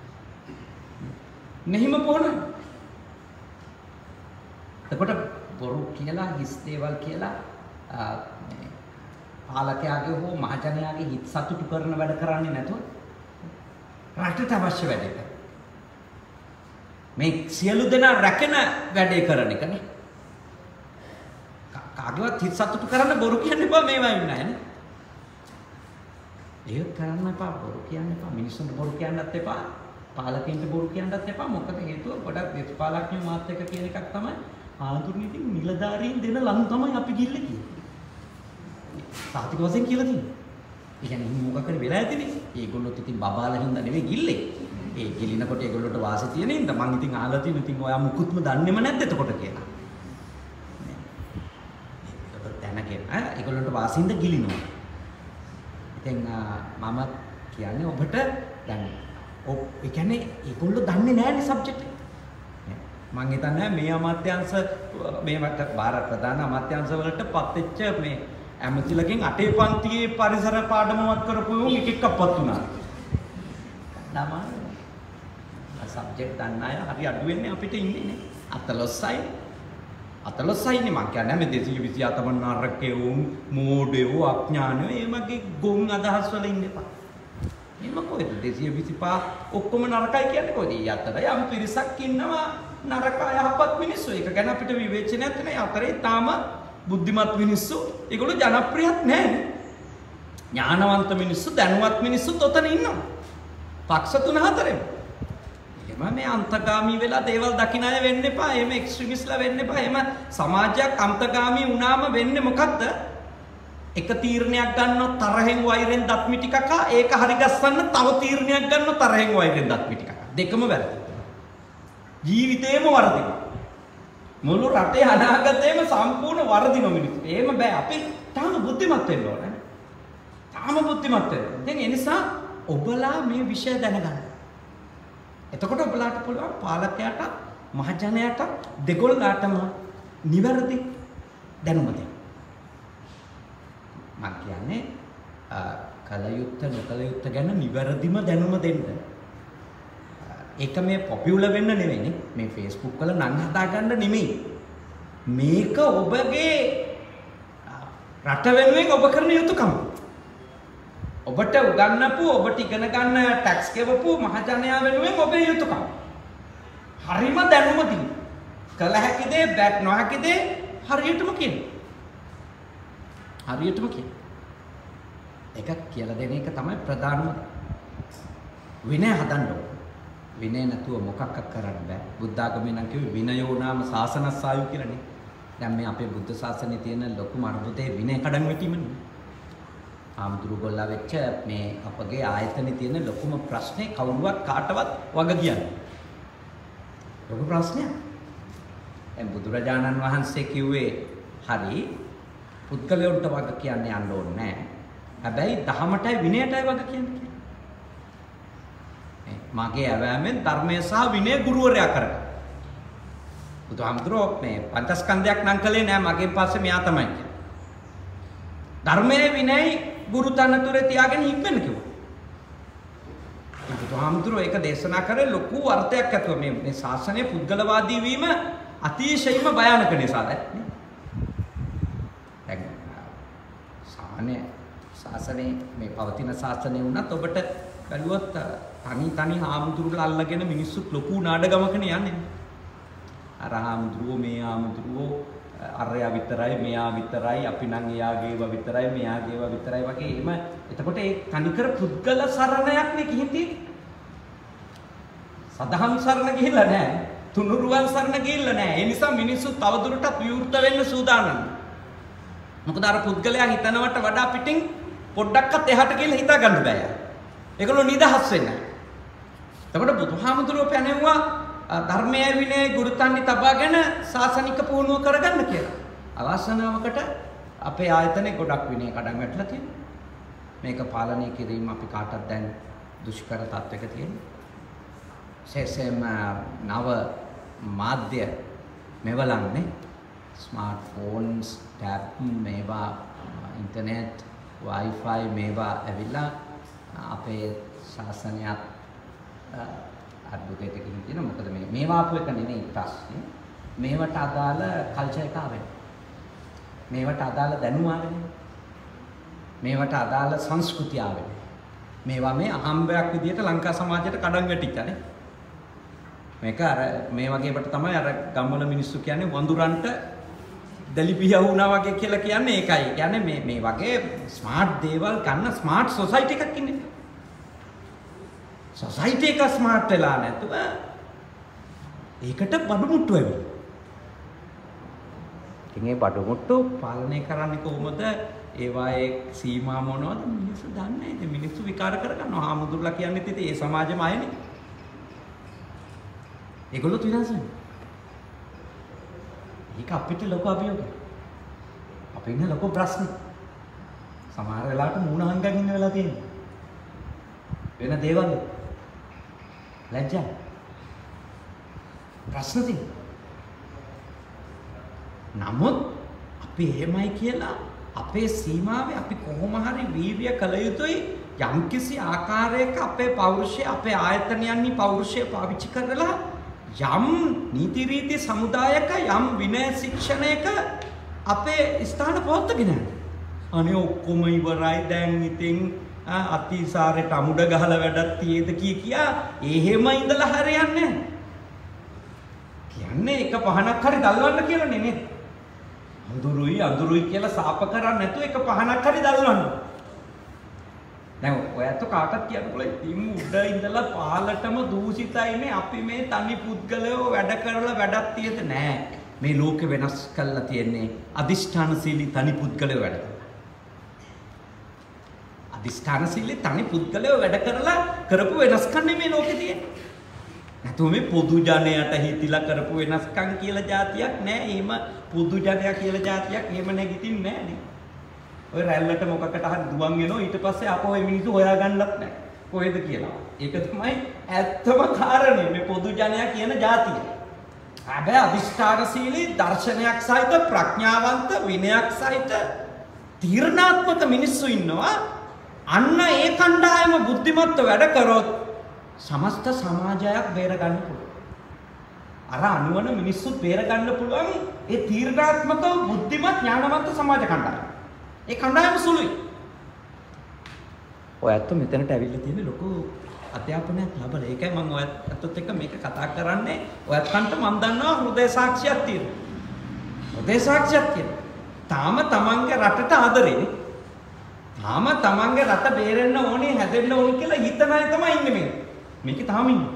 මෙහිම පුහුණු. එතකොට බොරු කියලා හිස් දේවල් කියලා පාලකයාගේ හෝ මහජනයාගේ හිත සතුටු කරන වැඩ කරන්නේ නැතුව රටට අවශ්‍ය වැඩේ කරන. මේ සියලු දෙනා රැකෙන වැඩේ කරන එකනේ. කාගේවත් හිත සතුටු කරන්න බොරු කියන්න එපා මේවා ඉන්නේ නැහැ. ඒක කරන්න එපා බොරු කියන්න එපා මිනිස්සුන්ට බොරු කියන්නත් එපා. පාලකයන්ට බොරු කියන්නත් එපා. මොකද හේතුව ගොඩක් දේශපාලඥයෝ මාත් එක්ක කියන එකක් තමයි ආඳුර්ණී ඉතින් නිලධාරීන් දෙන ලනු තමයි අපි ගිල්ල කියන්නේ. සාතික වශයෙන් කියලා තියෙනවා. ඒ කියන්නේ මොකක් හරි වෙලා ඇතිනේ. ඒගොල්ලොත් ඉතින් බබාලා හින්දා නෙවෙයි ගිල්ලේ. ඒ ගිලිනකොට ඒගොල්ලොන්ට වාසිය තියෙන ඉඳ මං ඉතින් අහලා තියෙන ඉතින් ඔයා මුකුත්ම දන්නේම නැද්ද එතකොට කියලා. ඒක දැනගෙන ඒගොල්ලොන්ට වාසියෙන්ද ගිලිනවා. ඉතින් මම කියන්නේ ඔබට දැන් ඒ කියන්නේ ඒගොල්ලෝ දන්නේ නැහැනේ සබ්ජෙක්ට් එක. මං හිතන්නේ මේ අමාත්‍යාංශ මේවට බාර ප්‍රධාන අමාත්‍යාංශ වලට පත් වෙච්ච මේ ඇමතිලගෙන් 8 පන්තියේ පරිසර පාඩමවත් කරපු උන් එකෙක්වත් වුණා. ළමයි සබ්ජෙක්ට් ගන්න අය හරි අඩු වෙන්නේ අපිට ඉන්නේ නේ. අතලොස්සයිනේ මං කියන්නේ මේ 227 නරකේ උන් මෝඩයෝ අඥානයෝ ඒ වගේ ගොන් අදහස් වල ඉන්න එපා. එහෙම කොහෙද 225 ඔක්කොම නරකයි කියන්නේ කොහෙද? යතර යම් පිරිසක් ඉන්නවා නරක යහපත් මිනිස්සු. ඒක ගැන අපිට විවේචනයක් නැහැ. අතරේ තාම බුද්ධිමත් මිනිස්සු ඒගොල්ලෝ ජනප්‍රියත් නැහැ. ඥානවන්ත මිනිස්සු දැනුවත් මිනිස්සුත් ඔතන ඉන්නවා. පක්ෂ 3-4ෙම. එහෙම මේ අන්තගාමී වෙලා දේවල් දකින්න අය වෙන්න එපා. එහෙම එක්ස්ට්‍රීමිස්ට්ලා වෙන්න එපා. එහෙම සමාජයක් අන්තගාමී වුණාම වෙන්නේ මොකද්ද? එක තීරණයක් ගන්නව තරහෙන් වෛරෙන් දත් මිටි කකා ඒක හරි ගස්සන්න තව තීරණයක් ගන්නව තරහෙන් වෛරෙන් දත් මිටි කකා. දෙකම වැරදි. ජීවිතේම වරදිනවා. මුළු රටේ අනාගතේම සම්පූර්ණ වරදින මිනිස්සු. එහෙම බෑ. අපි තාම බුද්ධිමත් වෙන්න ඕනේ. තාම බුද්ධිමත් වෙන්න. දැන් ඒ නිසා ඔබලා මේ විෂය දැනගන්න. එතකොට ඔබලාට පුළුවන් පාලකයාට මහජනයාට දෙගොල්ලාටම නිවැරදි දැනුම දෙන්න. මම කියන්නේ කලයුත්ත නොකලයුත්ත ගැන නිවැරදිම දැනුම දෙන්න. ඒක මේ පොපියුලර් වෙන්න නෙවෙයිනේ. මේ Facebook වල නම් හදා ගන්න නෙමෙයි. මේක ඔබගේ රට වෙනුවෙන් ඔබ කරන යුතුයකම. ඔබට උගන්වපු ඔබට ඉගෙන ගන්න ටැක්ස් ගෙවපු මහජනයා වෙනුවෙන් ඔබේ යුතුයකම. හරිම දැනුම දෙන්න. කළ හැකි දේ බැක් නොහැකි දේ හරියටම කියන්න. හරියටම කියන්න. ඒක කියලා දෙන එක තමයි ප්‍රධානම විනය හදන්න ඕනේ. විනය නැතුව මොකක්වත් කරන්න බෑ. බුද්ධ ආගමේ නම් කිව්වේ විනයෝ නාම සාසනස්සායු කියලානේ. දැන් මේ අපේ බුද්ධ ශාසනයේ තියෙන ලොකුම අර්බුදේ විනය කඩන් වැටීමනේ. ආම්තුරුගොල්ලා වෙච්ච මේ අපගේ ආයතනයේ තියෙන ලොකුම ප්‍රශ්නේ කවුරුවත් කාටවත් වග කියන්නේ. ලොකු ප්‍රශ්නයක්. දැන් බුදුරජාණන් වහන්සේ කිව්වේ හරි පුද්ගලයන්ට වග කියන්නේ යන්න ඕනේ නැහැ. හැබැයි දහමටයි විනයටයි වග කියන්නේ. මගේ ඇවෑමෙන් ධර්මය සහ විනය ගුරුවරයා කරගන්න. බුදුහාමුදුරුවෝ මේ පංචස්කන්ධයක් නම් කළේ නෑ මගෙන් පස්සේ මෙයා තමයි කියන්නේ. ධර්මයේ විනයයි ගුරු තනතුරේ තියාගෙන හික්මෙන්න කිව්වා. බුදුහාමුදුරුවෝ ඒක දේශනා කරේ ලොකු අර්ථයක් ඇතුව මේ ශාසනය පුද්ගලවාදී වීම අතිශයින්ම භයානක නිසා දැන් ශාසනයේ මේ පවතින ශාසනය වුණත් ඔබට බැලුවොත් තනි හාමුදුරුවෝ අල්ලගෙන මිනිස්සු ලොකු නාඩගමකනේ යන්නේ. අර හාමුදුරුවෝ මේ හාමුදුරුවෝ අරයා විතරයි මෙයා විතරයි අපි නම් එයාගේව විතරයි මෙයාගේව විතරයි වගේ එහෙම. එතකොට ඒ තනිකර පුද්ගල සරණයක් නේ කිහිපී. සදහම් සරණ ගිහිල්ලා නැහැ. තුනුරුවන් සරණ ගිහිල්ලා නැහැ. ඒ නිසා මිනිස්සු තවදුරටත් විවෘත වෙන්න සූදානම්. මොකද අර පුද්ගලයා හිතනවට වඩා පිටින් පොඩ්ඩක්වත් එහාට ගිහිල්ලා හිතා ගන්න බෑ. ඒගොල්ලෝ නිදහස් වෙන්නේ නැහැ. එතකොට බුදුහාමුදුරුවෝ පැනෙවුවා ධර්මයේ විනය ගුරුතන්හි තබාගෙන සාසනික පුහුණුව කරගන්න කියලා. අවසනාවකට අපේ ආයතනයේ ගොඩක් විනය කඩන් වැටලා තියෙනවා. මේක පාලනය කිරීම අපි කාටවත් දැන් දුෂ්කර තත්වයක තියෙනවා. සෙසම නව මාධ්‍ය මෙවලන්නේ ස්මාර්ට්ෆෝන්ස්, ටැබ් මේවා, ඉන්ටර්නෙට්, වයිෆයි මේවා ඇවිල්ලා අපේ ශාසනයත් අද්භූතයට ගිහින් තියෙනවා. මොකද මේවා ආපු එක නෙමෙයි ප්‍රශ්නේ. මේවට අදාළ කල්චර් එක ආවෙ. මේවට අදාළ දැනුම ආවෙ. මේවට අදාළ සංස්කෘතිය ආවෙ. මේවා මේ අහම්බයක් විදියට ලංකා සමාජයට කඩන් වැටිච්චානේ. මේක අර මේ වගේකට තමයි අර ගම්වල මිනිස්සු කියන්නේ වඳුරන්ට දලිපියා වුණා වගේ කියලා කියන්නේ ඒකයි. කියන්නේ මේ වගේ ස්මාර්ට් දේවල් ගන්න ස්මාර්ට් සොසයිටි එකක් ඉන්නේ. සොසයිටි එක ස්මාර්ට් වෙලා නැතුව ඒකට බඩමුට්ටු වෙවි. ඉතින් ඒ බඩමුට්ටු පාලනය කරන්නේ කොහොමද? ඒවායේ සීමා මොනවද මිනිස්සු දන්නේ නැහැ. ඉතින් මිනිස්සු විකාර කරගන්නවා. හාමුදුරුවෝ කියන්නේ ඉතින් ඒ සමාජෙම අයනේ. ඒගොල්ලොත් විනාශ වෙනවා. ඒක අපිට ලොකු අභියෝගයක්. අපි ඉන්න ලොකු ප්‍රශ්නේ. සමහර වෙලාවට මූණ හංගන් ඉන්න වෙලා තියෙනවා. වෙන දේවල් ලැජ්ජා. ප්‍රශ්න තියෙනවා. නමුත් අපි එහෙමයි කියලා අපේ සීමාවේ අපි කොහොම හරි වීර්ය කළ යුතුයි. යම්කිසි ආකාරයක අපේ පෞරුෂය අපේ ආයතනයන්හි පෞරුෂය පාවිච්චි කරලා යම් නීති රීති සමුදායක යම් විනය ශික්ෂණයක අපේ ස්ථාන පවත්වාගෙන යන්න. අනේ ඔක්කොම ඉවරයි දැන් ඉතින් අතිසාරයට අමුඩ ගහලා වැඩක් තියේද කියා එහෙම ඉඳලා හරියන්නේ නැහැ. කියන්නේ එක පහනක් හරි දල්වන්න කියලා නෙමෙයි. අඳුරුයි කියලා සාප කරන්නේ නැතුව එක පහනක් හරි දල්වන්න. දැන් ඔයත් කාටත් කියන්න පුළුවන් ඉතින් උඩ ඉඳලා පහලටම දූෂිතයිනේ අපි මේ තනි පුද්ගලයෝ වැඩ කරලා වැඩක් තියද නෑ. මේ ලෝකෙ වෙනස් කරලා තියෙන්නේ අදිෂ්ඨානශීලී තනි පුද්ගලයෝ වැඩ කරලා. අදිෂ්ඨානශීලී තනි පුද්ගලයෝ වැඩ කරලා කරපු වෙනස්කම් නෙමේ ලෝකෙ තියෙන්නේ. නැතුව මේ පොදු ජනයට හිතිලා කරපු වෙනස්කම් කියලා જાතියක් නෑ. එහෙම පොදු ජනයා කියලා જાතියක් එහෙම නැගිටින්නේ නෑනේ. ඔය රැල්ලට මොකකට හරි දුවන් වෙනවා ඊට පස්සේ අපෝ මේ මිනිස්සු හොයාගන්නත් නෑ. කොහෙද කියලා. ඒක තමයි ඇත්තම කාරණේ මේ පොදු ජනයා කියන જાතිය. හැබැයි අදිෂ්ඨානශීලී දර්ශනයක් සහිත ප්‍රඥාවන්ත විනයක් සහිත තීරණාත්මක මිනිස්සු ඉන්නවා. අන්න ඒ කණ්ඩායම බුද්ධිමත්ව වැඩ කරොත් සමස්ත සමාජයක් බේර ගන්න පුළුවන්. අර අනුවන මිනිස්සුත් බේර ගන්න පුළුවන් ඒ තීරණාත්මක බුද්ධිමත් ඥානවන්ත සමාජ කණ්ඩායම. ඒ කණ්ඩායම සුළුයි. ඔයත් මෙතනට ඇවිල්ලා තියෙන ලොකු අධ්‍යාපනයක් ලැබලා. ඒකයි මම ඔයත් එක්ක මේක කතා කරන්නේ. ඔයත්න්ට මම දන්නවා හෘදය සාක්ෂියක් තියෙනවා. හෘදය සාක්ෂියක් තියෙනවා. තාම තමන්ගේ රටට ආදරේ. තාම තමන්ගේ රට බේරෙන්න ඕනේ, හැදෙන්න ඕනේ කියලා හිතන අය තමයි ඉන්නේ මේ. මේක තාම ඉන්නේ.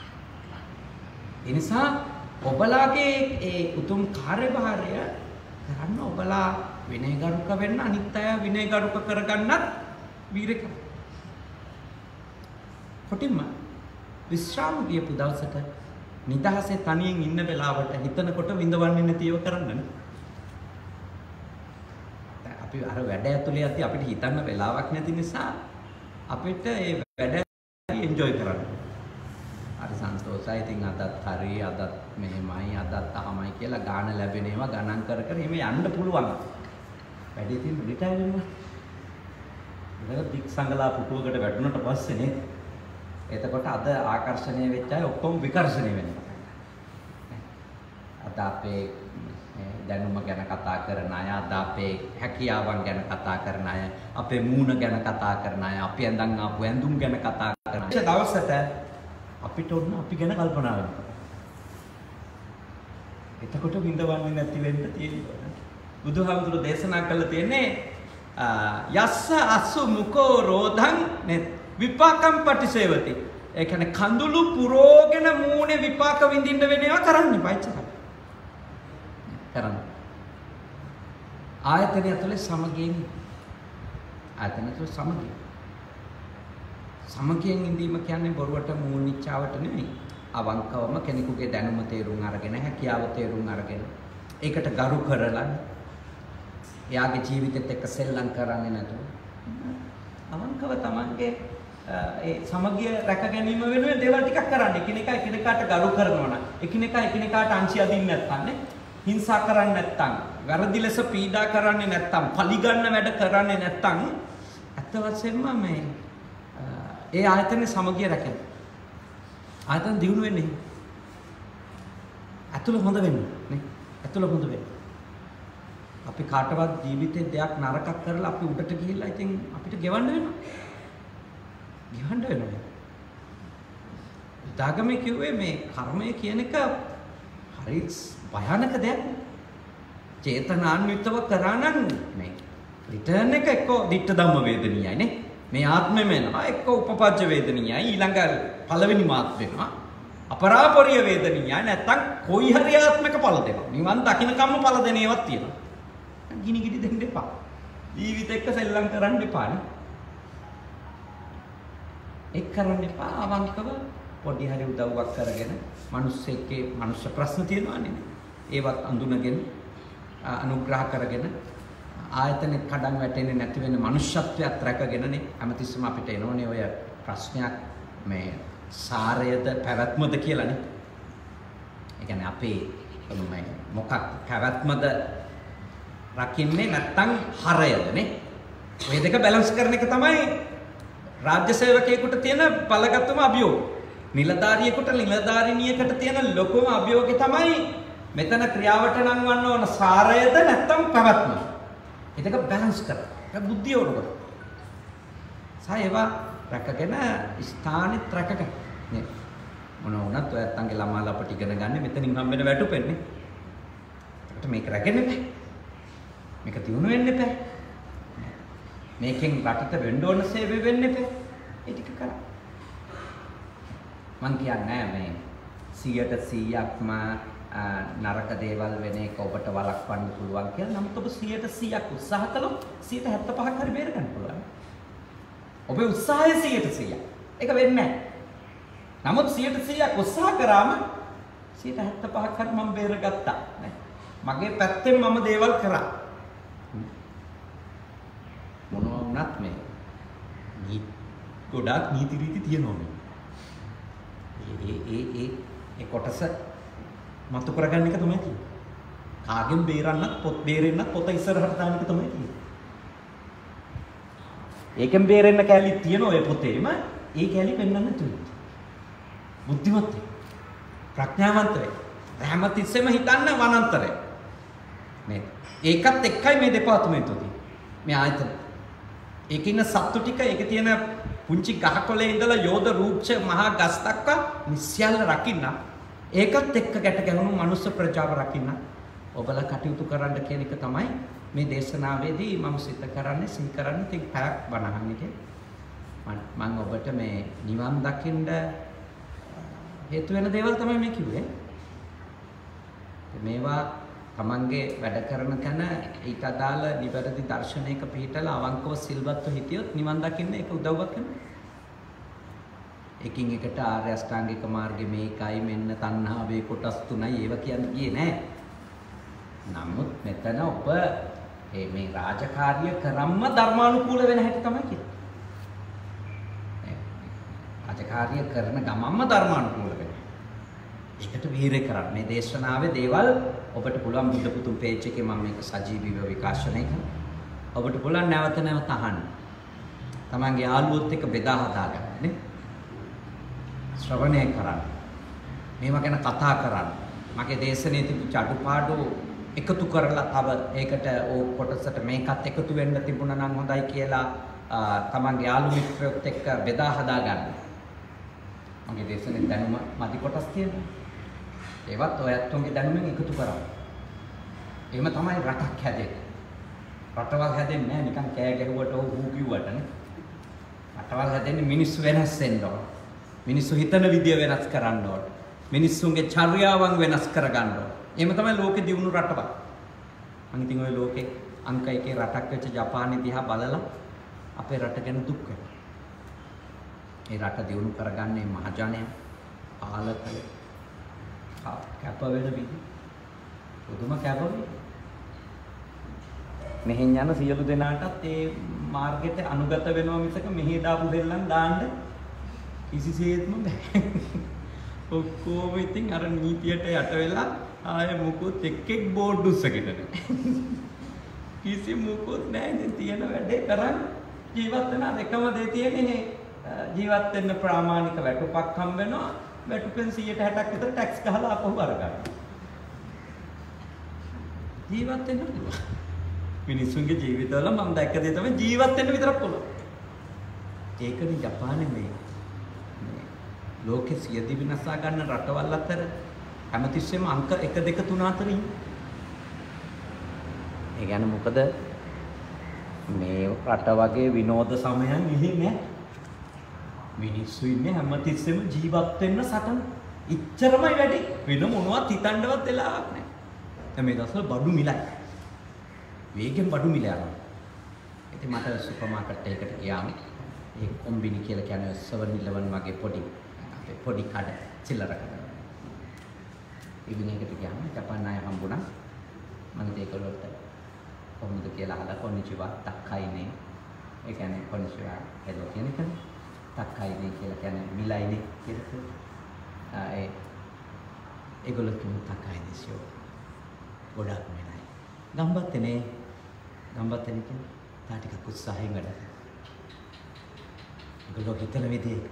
ඒ නිසා ඔබලාගේ ඒ උතුම් කාර්යභාරය කරන්න ඔබලා විනයගරුක වෙන්න, අනිත් අය විනයගරුක කරගන්නත් වීරය කරන්න. කොටින්ම විශ්‍රාම ගියපු දවසක නිදහසේ තනියෙන් ඉන්න වෙලාවට හිතනකොට විඳවන්නේ නැතිව කරන්න. අපි අර වැඩ ඇතුලේ යද්දි අපිට හිතන්න වෙලාවක් නැති නිසා අපිට ඒ වැඩ එන්ජොයි කරන්න. හරි සන්තෝෂයි. ඉතින් අදත් හරි, අදත් මෙහෙමයි, අදත් අහමයි කියලා ගාන ලැබෙන ඒවා ගණන් කර කර එහෙම යන්න පුළුවන්. වැඩි තියෙන රිටයර් වෙනවා. ඒක දික් සංගලා පුටුවකට වැටුණට පස්සේ නේ. එතකොට අද ආකර්ෂණය වෙච්ච අය ඔක්කොම විකර්ෂණය වෙනවා. අද අපේ දැනුම ගැන කතා කරන අය, අද අපේ හැකියාවන් ගැන කතා කරන අය, අපේ මූණ ගැන කතා කරන අය, අපි ඇඳන් ආපු ඇඳුම් ගැන කතා කරන අය. දවසට අපිට ඔන්න අපි ගැන කල්පනා වෙනවා. එතකොට විඳවන්නේ නැති වෙන්න තියෙනවා. බුදුහාමුදුරු දේශනා කළා තියෙන්නේ යස්ස අසු මුකෝ රෝධං විපාකම් පටිසේවති. ඒ කියන්නේ කඳුළු පුරෝගෙන මූණේ විපාක විඳින්න වෙන ඒවා කරන්න එපා. කරන්න. ආයතනය ඇතුලේ සමගියෙන් සමගියෙන් ඉඳීම කියන්නේ බොරුවට මූණිච්චාවට නෙමෙයි. අවංකවම කෙනෙකුගේ දැනුම තේරුම් අරගෙන, හැකියාව තේරුම් අරගෙන ඒකට ගරු කරලා එයාගේ ජීවිතෙත් එක්ක සෙල්ලම් කරන්නේ නැතුව අවංකව තමන්ගේ ඒ සමගිය රැක ගැනීම වෙනුවෙන් දේවල් ටිකක් කරන්න. එකිනෙකාට ගරු කරනවා නම්, එකිනෙකාට අංශය අදින්න නැත්නම් නේ, හිංසා කරන්නේ නැත්නම්, වැරදි ලෙස පීඩා කරන්නේ නැත්නම්, පලිගන්න වැඩ කරන්නේ නැත්නම් අත් වශයෙන්ම මේ ඒ ආයතනයේ සමගිය රැකෙන. ආයතන දියුණු වෙන්නේ. අතුල හොඳ වෙන්නේ නේ. අතුල හොඳ වෙන්නේ. අපි කාටවත් ජීවිතේ දෙයක් නරකක් කරලා අපි උඩට ගිහිල්ලා ඉතින් අපිට ගෙවන්න වෙනවා. දාගමේ කිව්වේ මේ කර්මය කියන එක හරි භයානක දෙයක්. චේතනාන්විතව කරා නම් මේ රිටර්න් එක එක්ක ditta ධම්ම වේදනීයයි නේ. මේ ආත්මෙම එනවා එක්ක උපපජ්ජ වේදනීයයි, ඊළඟ පළවෙනි මාත් වෙනවා අපරාපරිය වේදනීයයි, නැත්තම් කොයි හරි ආත්මක ඵල දෙනවා. නිවන් දකින්නකම්ම ඵල දෙන ඒවාක් තියෙනවා. ගිනි ගිඩි දෙන්න එපා. ජීවිත එක්ක සෙල්ලම් කරන්න එපා නේ. එක් කරන්න එපා. අවංකව පොඩි හරි උදව්වක් කරගෙන මිනිස්සෙක්ගේ මනුෂ්‍ය ප්‍රශ්න තියෙනවානේ. ඒවත් අඳුනගෙන අනුග්‍රහ කරගෙන ආයතනෙ කඩන් වැටෙන්නේ නැති වෙන මනුෂ්‍යත්වයක් රැකගෙනනේ හැමතිස්සෙම අපිට එනෝනේ ඔය ප්‍රශ්නයක් මේ සාරයද පැවැත්මද කියලානේ. ඒ කියන්නේ අපේ මේ මොකක් පැවැත්මද රකින්නේ නැත්නම් හරයදනේ. ඔය දෙක බැලන්ස් කරන එක තමයි රාජ්‍ය සේවකයෙකුට තියෙන බලගත්ම අභියෝගය. නිලධාරියෙකුට නිලධාරිනියකට තියෙන ලොකුම අභියෝගය තමයි මෙතන ක්‍රියාවට නංවන්න ඕන සාරයද නැත්නම් පැවැත්ම. ඒක බැලන්ස් කරන්න. ඒක බුද්ධිය උඩට. සායවා රැකගෙන ස්ථානෙත් රැකගෙන. නේ. මොන වුණත් ඔය අත්තන්ගේ ළමාලා අපට ඉගෙන ගන්න මෙතනින් හම්බෙන වැටුපෙන්නේ. ඒකට මේක රැකෙන්න බෑ. මේක දිනු වෙන්න බෑ. මේකෙන් රටට වෙන්න ඕන සේවය වෙන්න බෑ. ඒ ටික කරා. මං කියන්නේ මේ 100%ක්ම නරක දේවල් වෙන එක ඔබට වළක්වන්න පුළුවන් කියලා. නමුත් ඔබ 100%ක් උත්සාහ කළොත් 75ක් හරි බේර ගන්න පුළුවන්. ඔබේ උත්සාහය 100%ක්. ඒක වෙන්නේ නැහැ. නමුත් 100%ක් උත්සාහ කරාම 75ක් හරි මම බේරගත්තා. මගේ පැත්තෙන් මම දේවල් කරා. මොනවා වුණත් මේ ගොඩාක් නීති රීති තියෙනවා මේ. ඒ කොටස මතු කරගන්න එක තමයි තියෙන්නේ. කාගෙන් බේරන්නත් පොත් බේරෙන්නත් පොත ඉස්සරහට දාන එක තමයි තියෙන්නේ. ඒකෙන් බේරෙන්න කැලි තියෙන ඔය පොතේම ඒ කැලි පෙන්වන්න තුයි. බුද්ධිමත් වේ. ප්‍රඥාවන්ත වේ. හැමතිස්සෙම හිතන්න වනාන්තරය. මේ ඒකත් එක්කයි මේ දෙපාර්තමේන්තුව තියෙන්නේ. මේ ආයතන. ඒකේ ඉන්න සත්තු ටික ඒකේ තියෙන පුංචි ගහකොළේ ඉඳලා යෝධ රූප්ෂ මහා ගස් දක්වා නිශ්චල රකින්න ඒකත් එක්ක ගැට ගැහුණු මනුස්ස ප්‍රජාව රකින්න ඔබලා කටයුතු කරන්න කියන එක තමයි මේ දේශනාවේදී මම සිත කරන්නේ සිහි කරන්නේ තින් පැයක් බණහන් එකේ මම ඔබට මේ නිවන් දකින්න හේතු වෙන දේවල් තමයි මේ කිව්වේ මේවා තමන්ගේ වැඩ කරන තැන ඊට අදාළ නිවැරදි දර්ශනයක පිහිටලා අවංකව සිල්වත්ව හිටියොත් නිවන් දකින්න ඒක උදව්වක් වෙනවා. එකින් එකට ආර්ය අෂ්ටාංගික මාර්ගයේ මේකයි මෙන්න තණ්හාවේ කොටස් තුනයි ඒව කියන්නේ ගියේ නෑ. නමුත් මෙතන ඔබ මේ රාජකාරිය කරම්ම ධර්මානුකූල වෙන හැටි තමයි කියන්නේ. රාජකාරිය කරන ගමම්ම ධර්මානුකූල වෙනවා. ඒකට වීරය කරන්න. මේ දේශනාවේ දේවල් ඔබට පුළුවන් බුද්ධ පුතුන් පේජ් එකේ මම මේක සජීවීව විකාශනය කරනවා. ඔබට පුළුවන් නැවත නැවත අහන්න. තමන්ගේ යාළුවොත් එක්ක බෙදා හදා ගන්න නේ. ශ්‍රවණය කරන්න. මේවා ගැන කතා කරන්න. මගේ දේශනේ තිබුච්ච අඩුපාඩු එකතු කරලා තව ඒකට ඕ කොටසට මේකත් එකතු වෙන්න තිබුණා නම් හොඳයි කියලා තමන්ගේ යාළු මිත්‍රයොත් එක්ක බෙදා හදා ගන්න. මගේ දේශනේ දැනුම මදි කොටස් තියෙනවා. ඒවත් ඔයත්තුන්ගේ දැනුමෙන් එකතු කරා. එහෙම තමයි රටක් හැදෙන්නේ. රටවල් හැදෙන්නේ නැහැ නිකන් කෑ ගැහුවට හූ කිව්වට නේ. රටවල් හැදෙන්නේ මිනිස්සු වෙනස් වෙන්න ඕන. මිනිස්සු හිතන විදිය වෙනස් කරන්න ඕන. මිනිස්සුන්ගේ චර්යාවන් වෙනස් කරගන්න ඕන. එහෙම තමයි ලෝකෙ දියුණු රටවල්. මම ඉතින් ওই ලෝකේ අංක 1 රටක් වෙච්ච ජපානයේ දිහා බලලා අපේ රට ගැන දුක් වෙනවා. ඒ රට දියුණු කරගන්නේ මහජනයා පාලකයෝ කැප වෙන විදිහ පුදුම කැපවීම මෙහෙන් යන සියලු දෙනාටත් ඒ මාර්ගෙට අනුගත වෙනවා මිසක මෙහි දාපු දෙල්ලන් දාන්න කිසිසේත්ම බෑ ඔක්කොම ඉතින් අර නීතියට යට වෙලා ආය මොකොත් එක්කෙක් බෝඩ් උස්සගෙන කිසි මොකොත් නැහැ තියෙන වැඩේ කරන් ජීවත් වෙන එකම දේ තියෙන්නේ ජීවත් වෙන්න ප්‍රාමාණික වැටුපක් හම්බ වෙනවා වැටුපෙන් 160ක් විතර ටැක්ස් ගහලා අපහු අරගන්න. ජීවත් වෙන්න පුළුවන්. මිනිස්සුන්ගේ ජීවිතවල මම දැක්ක දේ තමයි ජීවත් වෙන්න විතරක් පුළුවන්. ඒකනේ ජපානයේ මේ ලෝකෙ සියදි විනාශා ගන්න රටවල් අතර හැමතිස්සෙම අංක 1 2 3 4 ඉන්නේ. ඒ කියන්නේ මොකද මේ රට වගේ විනෝද සමයන් ඉහි නෑ. මිනිස්සු ඉන්නේ හැමතිස්සෙම ජීවත් වෙන්න සටන. ඉච්චරමයි වැඩි. වෙන මොනවත් හිතන්නවත් වෙලාවක් නැහැ. දැන් මේ දවස්වල බඩු මිලයි. වේගෙන් බඩු මිල යනවා. ඉතින් මට සුපර් මාකට් එකකට ගියාම ඒ කොම්බිනි කියලා කියන්නේ 7-11 වගේ පොඩි පොඩි කඩ චිල්ලර කඩ. ඉවින් එකට ගියාම ජපාන් අය හම්බුණා. මම ඒකවලට කොහොමද කියලා අහලා කොනිචිවා තක්කයිනේ. ඒ කියන්නේ කොනිචිවා හෙලෝ කියන එක. තක්කයිනේ කියලා කියන්නේ මිලයිනේ කියලා. ඒගොල්ලෝ කියමු තක්කයිනේ ෂෝ. ගොඩක් මිලයි. ගම්බත්තනේ කියන්නේ තා ටිකක් උත්සාහයෙන් වැඩ. ඒගොල්ලෝ හිතන විදිහේ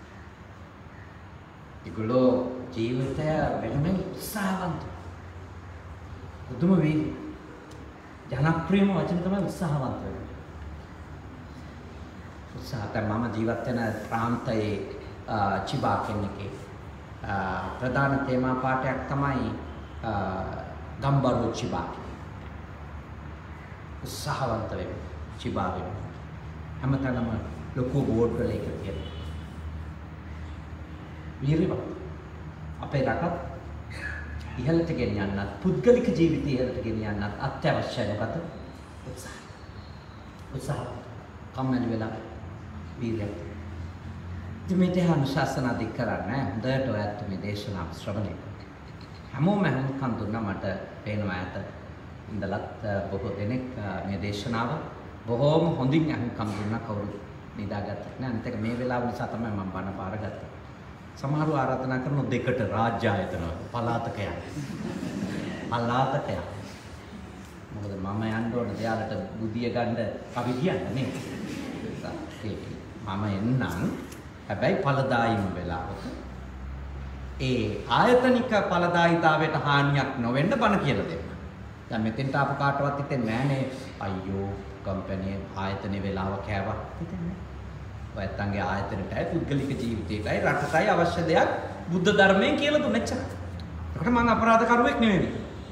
ඒගොල්ලෝ ජීවිතය වෙනම උත්සාහවන්ත. උතුම වේ. ජනප්‍රියම වචන තමයි උත්සාහවන්ත වෙන්නේ. උත්සාහත මම ජීවත් වෙන ප්‍රාන්තයේ චිබා කෙනෙක්ගේ ප්‍රධාන තේමා පාඨයක් තමයි ගම්බරු චිබා. උත්සාහවන්ත වෙන්න චිබා වෙන්න. හැමතැනම ලොකු බෝඩ් වල එක තියෙනවා. වීරියවත් අපේ රටත් ඉහළට ගෙනියන්නත් පුද්ගලික ජීවිතය ඉහළට ගෙනියන්නත් අත්‍යවශ්‍යයි මොකද? උත්සාහ. කම්මැලි වෙලා වීරියක්. ඉතින් අනුශාසන අධික කරන්නේ හොඳට ඔයත් මේ දේශනාව ශ්‍රවණය කරන්න. හැමෝම හුඟකම් දුන්නා මට පේනවා ඇත. ඉඳලත් බොහෝ දෙනෙක් මේ දේශනාව බොහෝම හොඳින් අහුම්කම් දුන්නා කවුරු නිදාගත්තේ නැහැ. අනිත් එක මේ වෙලාව නිසා තමයි මම බණ පාරගත්තේ. සමහරව ආරාධනා කරන දෙකට රාජ්‍ය ආයතන පළාතක යන. පළාතක යන. මොකද මම යන්න ඕන දෙයාලට බුදිය ගන්න අපි කියන්නේ නේ. මම එන්නම් හැබැයි ඵලදායිම වෙලාවක ඒ ආයතනික ඵලදායිතාවයට හානියක් නොවෙන්න බණ කියලා දෙන්න. දැන් මෙතෙන්ට ආපු කාටවත් හිතෙන්නේ නැහනේ අයියෝ කම්පැනි ආයතනේ වෙලාව කෑවා හිතන්නේ. ඔයත්තන්ගේ ආයතනයටයි පුද්ගලික ජීවිතයටයි රටටයි අවශ්‍ය දෙයක් බුද්ධ ධර්මයෙන් කියලා දුන්නෙච්චර. ඒකට මම අපරාධකරුවෙක් නෙමෙයි.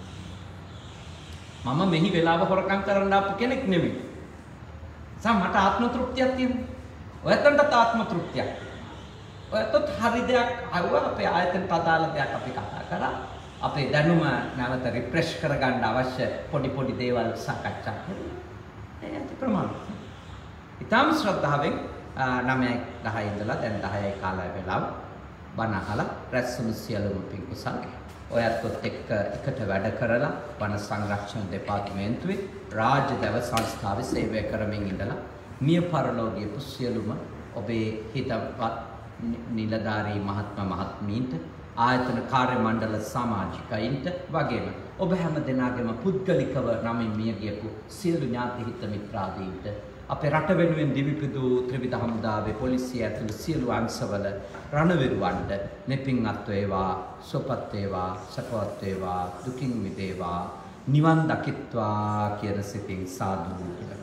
මම මෙහි වෙලාව හොරකම් කරන්න ආපු කෙනෙක් නෙමෙයි. මට ආත්ම තෘප්තියක් තියෙනවා. ඔයත්තන්ට ආත්ම තෘප්තියක්. ඔයත්තත් හරි දෙයක් අහුවා අපේ ආයතනට අදාළ දෙයක් අපි කතා කරා. අපේ දැනුම නැවත රිෆ්‍රෙෂ් කරගන්න අවශ්‍ය පොඩි දේවල් සාකච්ඡා කරලා. ඒක ප්‍රමාණයි. ඊටම ශ්‍රද්ධාවෙන් 9:10 ඉඳලා දැන් 10යි කාලය වෙලාව බණ අහලා රැස්වුණු සියලුම පින් කුසල් ඔයත් එකට වැඩ කරලා වන සංරක්ෂණ දෙපාර්තමේන්තුවේ රාජ්‍ය දැව සංස්ථාවේ සේවය කරමින් ඉඳලා මිය පරලෝකීය සියලුම ඔබේ හිතවත් නිලධාරී මහත්ම මහත්මීන්ට ආයතන කාර්ය මණ්ඩල සමාජිකයින්ට වගේම ඔබ හැම දෙනාගේම පුද්ගලිකව නමින් මිය ගියපු සියලු ඥාති හිත මිත්‍රාදීන්ට අපේ රට වෙනුවෙන් දිවිපිදු ත්‍රිවිධ හමුදාවේ පොලිසිය ඇතුළු සියලු අංශවල රණවිරුවන්ට මෙපින්වත් වේවා සුවපත් වේවා සපවත් වේවා දුකින් මිදේවා නිවන් දකිත්වා කියන සිතින් සාදු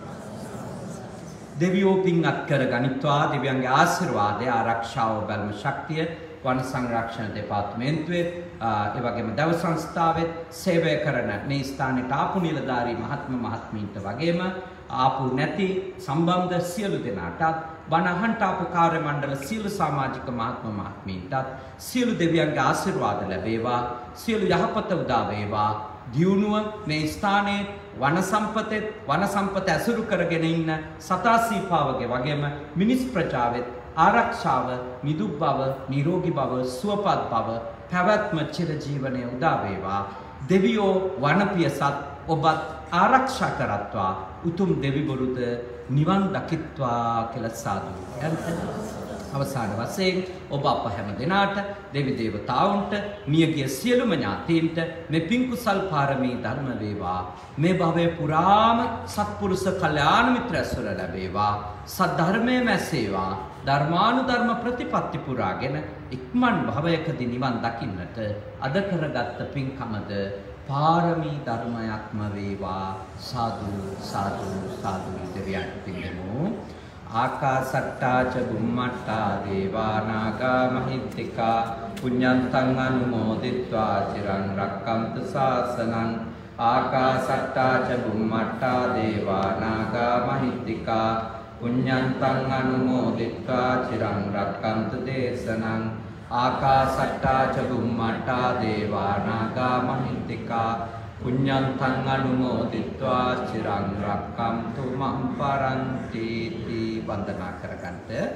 දෙවියෝ පින්වත් කර ගනිත්වා දෙවියන්ගේ ආශිර්වාදය ආරක්ෂාව බැල්ම ශක්තිය වන සංරක්ෂණ දෙපාර්තමේන්තුවේ ඒ වගේම දව සංස්ථාවේ සේවය කරන මේ ස්ථානයේ ආපු නිලධාරී මහත්ම මහත්මීන්ට වගේම ආපු නැති සම්බන්ධ සියලු දෙනාටත් බණ අහන්ට ආපු කාර්ය මණ්ඩල සියලු සමාජික මහත්ම මහත්මීන්ටත් සියලු දෙවියන්ගේ ආශිර්වාද ලැබේවා සියලු යහපත උදා වේවා දියුණුව මේ ස්ථානයේ වන සම්පත ඇසුරු කරගෙන ඉන්න සතාසීපාවගේ වගේම මිනිස් ප්‍රජාවෙත් ආරක්ෂාව නිදුක් බව නිරෝගී බව සුවපත් බව පැවැත්ම චිරජීවනයේ උදා වේවා දෙවියෝ වනපියසත් ඔබත් ආරක්ෂා කරත්වා උතුම් දෙවිවරුද නිවන් දකිත්වා කියලා සාදු. අවසාන වශයෙන් ඔබ අප හැම දෙනාට දෙවි දේවතාවුන්ට මියගිය සියලුම ඥාතීන්ට මේ පින් කුසල් පාරමී ධර්ම වේවා මේ භවයේ පුරාම සත්පුරුෂ කල්යාණ මිත්‍ර ඇසුර ලැබේවා සද්ධර්මයේ මැසේවා ධර්මානුධර්ම ප්‍රතිපත්ති පුරාගෙන ඉක්මන් භවයකදී නිවන් දකින්නට අද කරගත් පින්කමද පාරමී ධර්මයක්ම වේවා සාදු සාදු සාදු දෙවියන්ට පිළිගමු ආකාසට්ටා ච බුම්මට්ටා දේවා නාග මහිත්‍තිකා පුඤ්ඤන්තං අනුමෝදිත්වා චිරං රක්ඛන්තු ශාසනං ආකාසට්ටා ච බුම්මට්ටා දේවා නාග මහිත්‍තිකා පුඤ්ඤන්තං අනුමෝදිත්වා චිරං රක්ඛන්තු දේශනං ආකාසට්ටා ච බුම්මට්ටා දේවා නාග මහිත්‍තිකා පුඤ්ඤන්තං අනුමෝදිත්වා චිරං රක්ඛන්තු මම් පරන්ති වන්දනා කරගන්න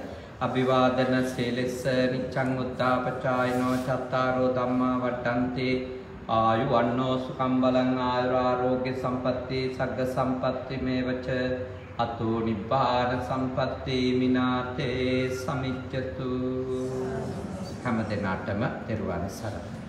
අභිවාදන සීලස්ස නිච්ඡං උත්තාපචායනෝ චත්තාරෝ ධම්මා වඩ්ඩන්ති ආයුවන්නෝ සුඛං බලං ආයුරාෝග්‍ය සම්පatti සග්ග සම්පatti මේවච අතෝ නිබ්බාන සම්පatti මිනාතේ සමිච්ඡතු. හැම දිනාටම තෙරුවන් සරණයි.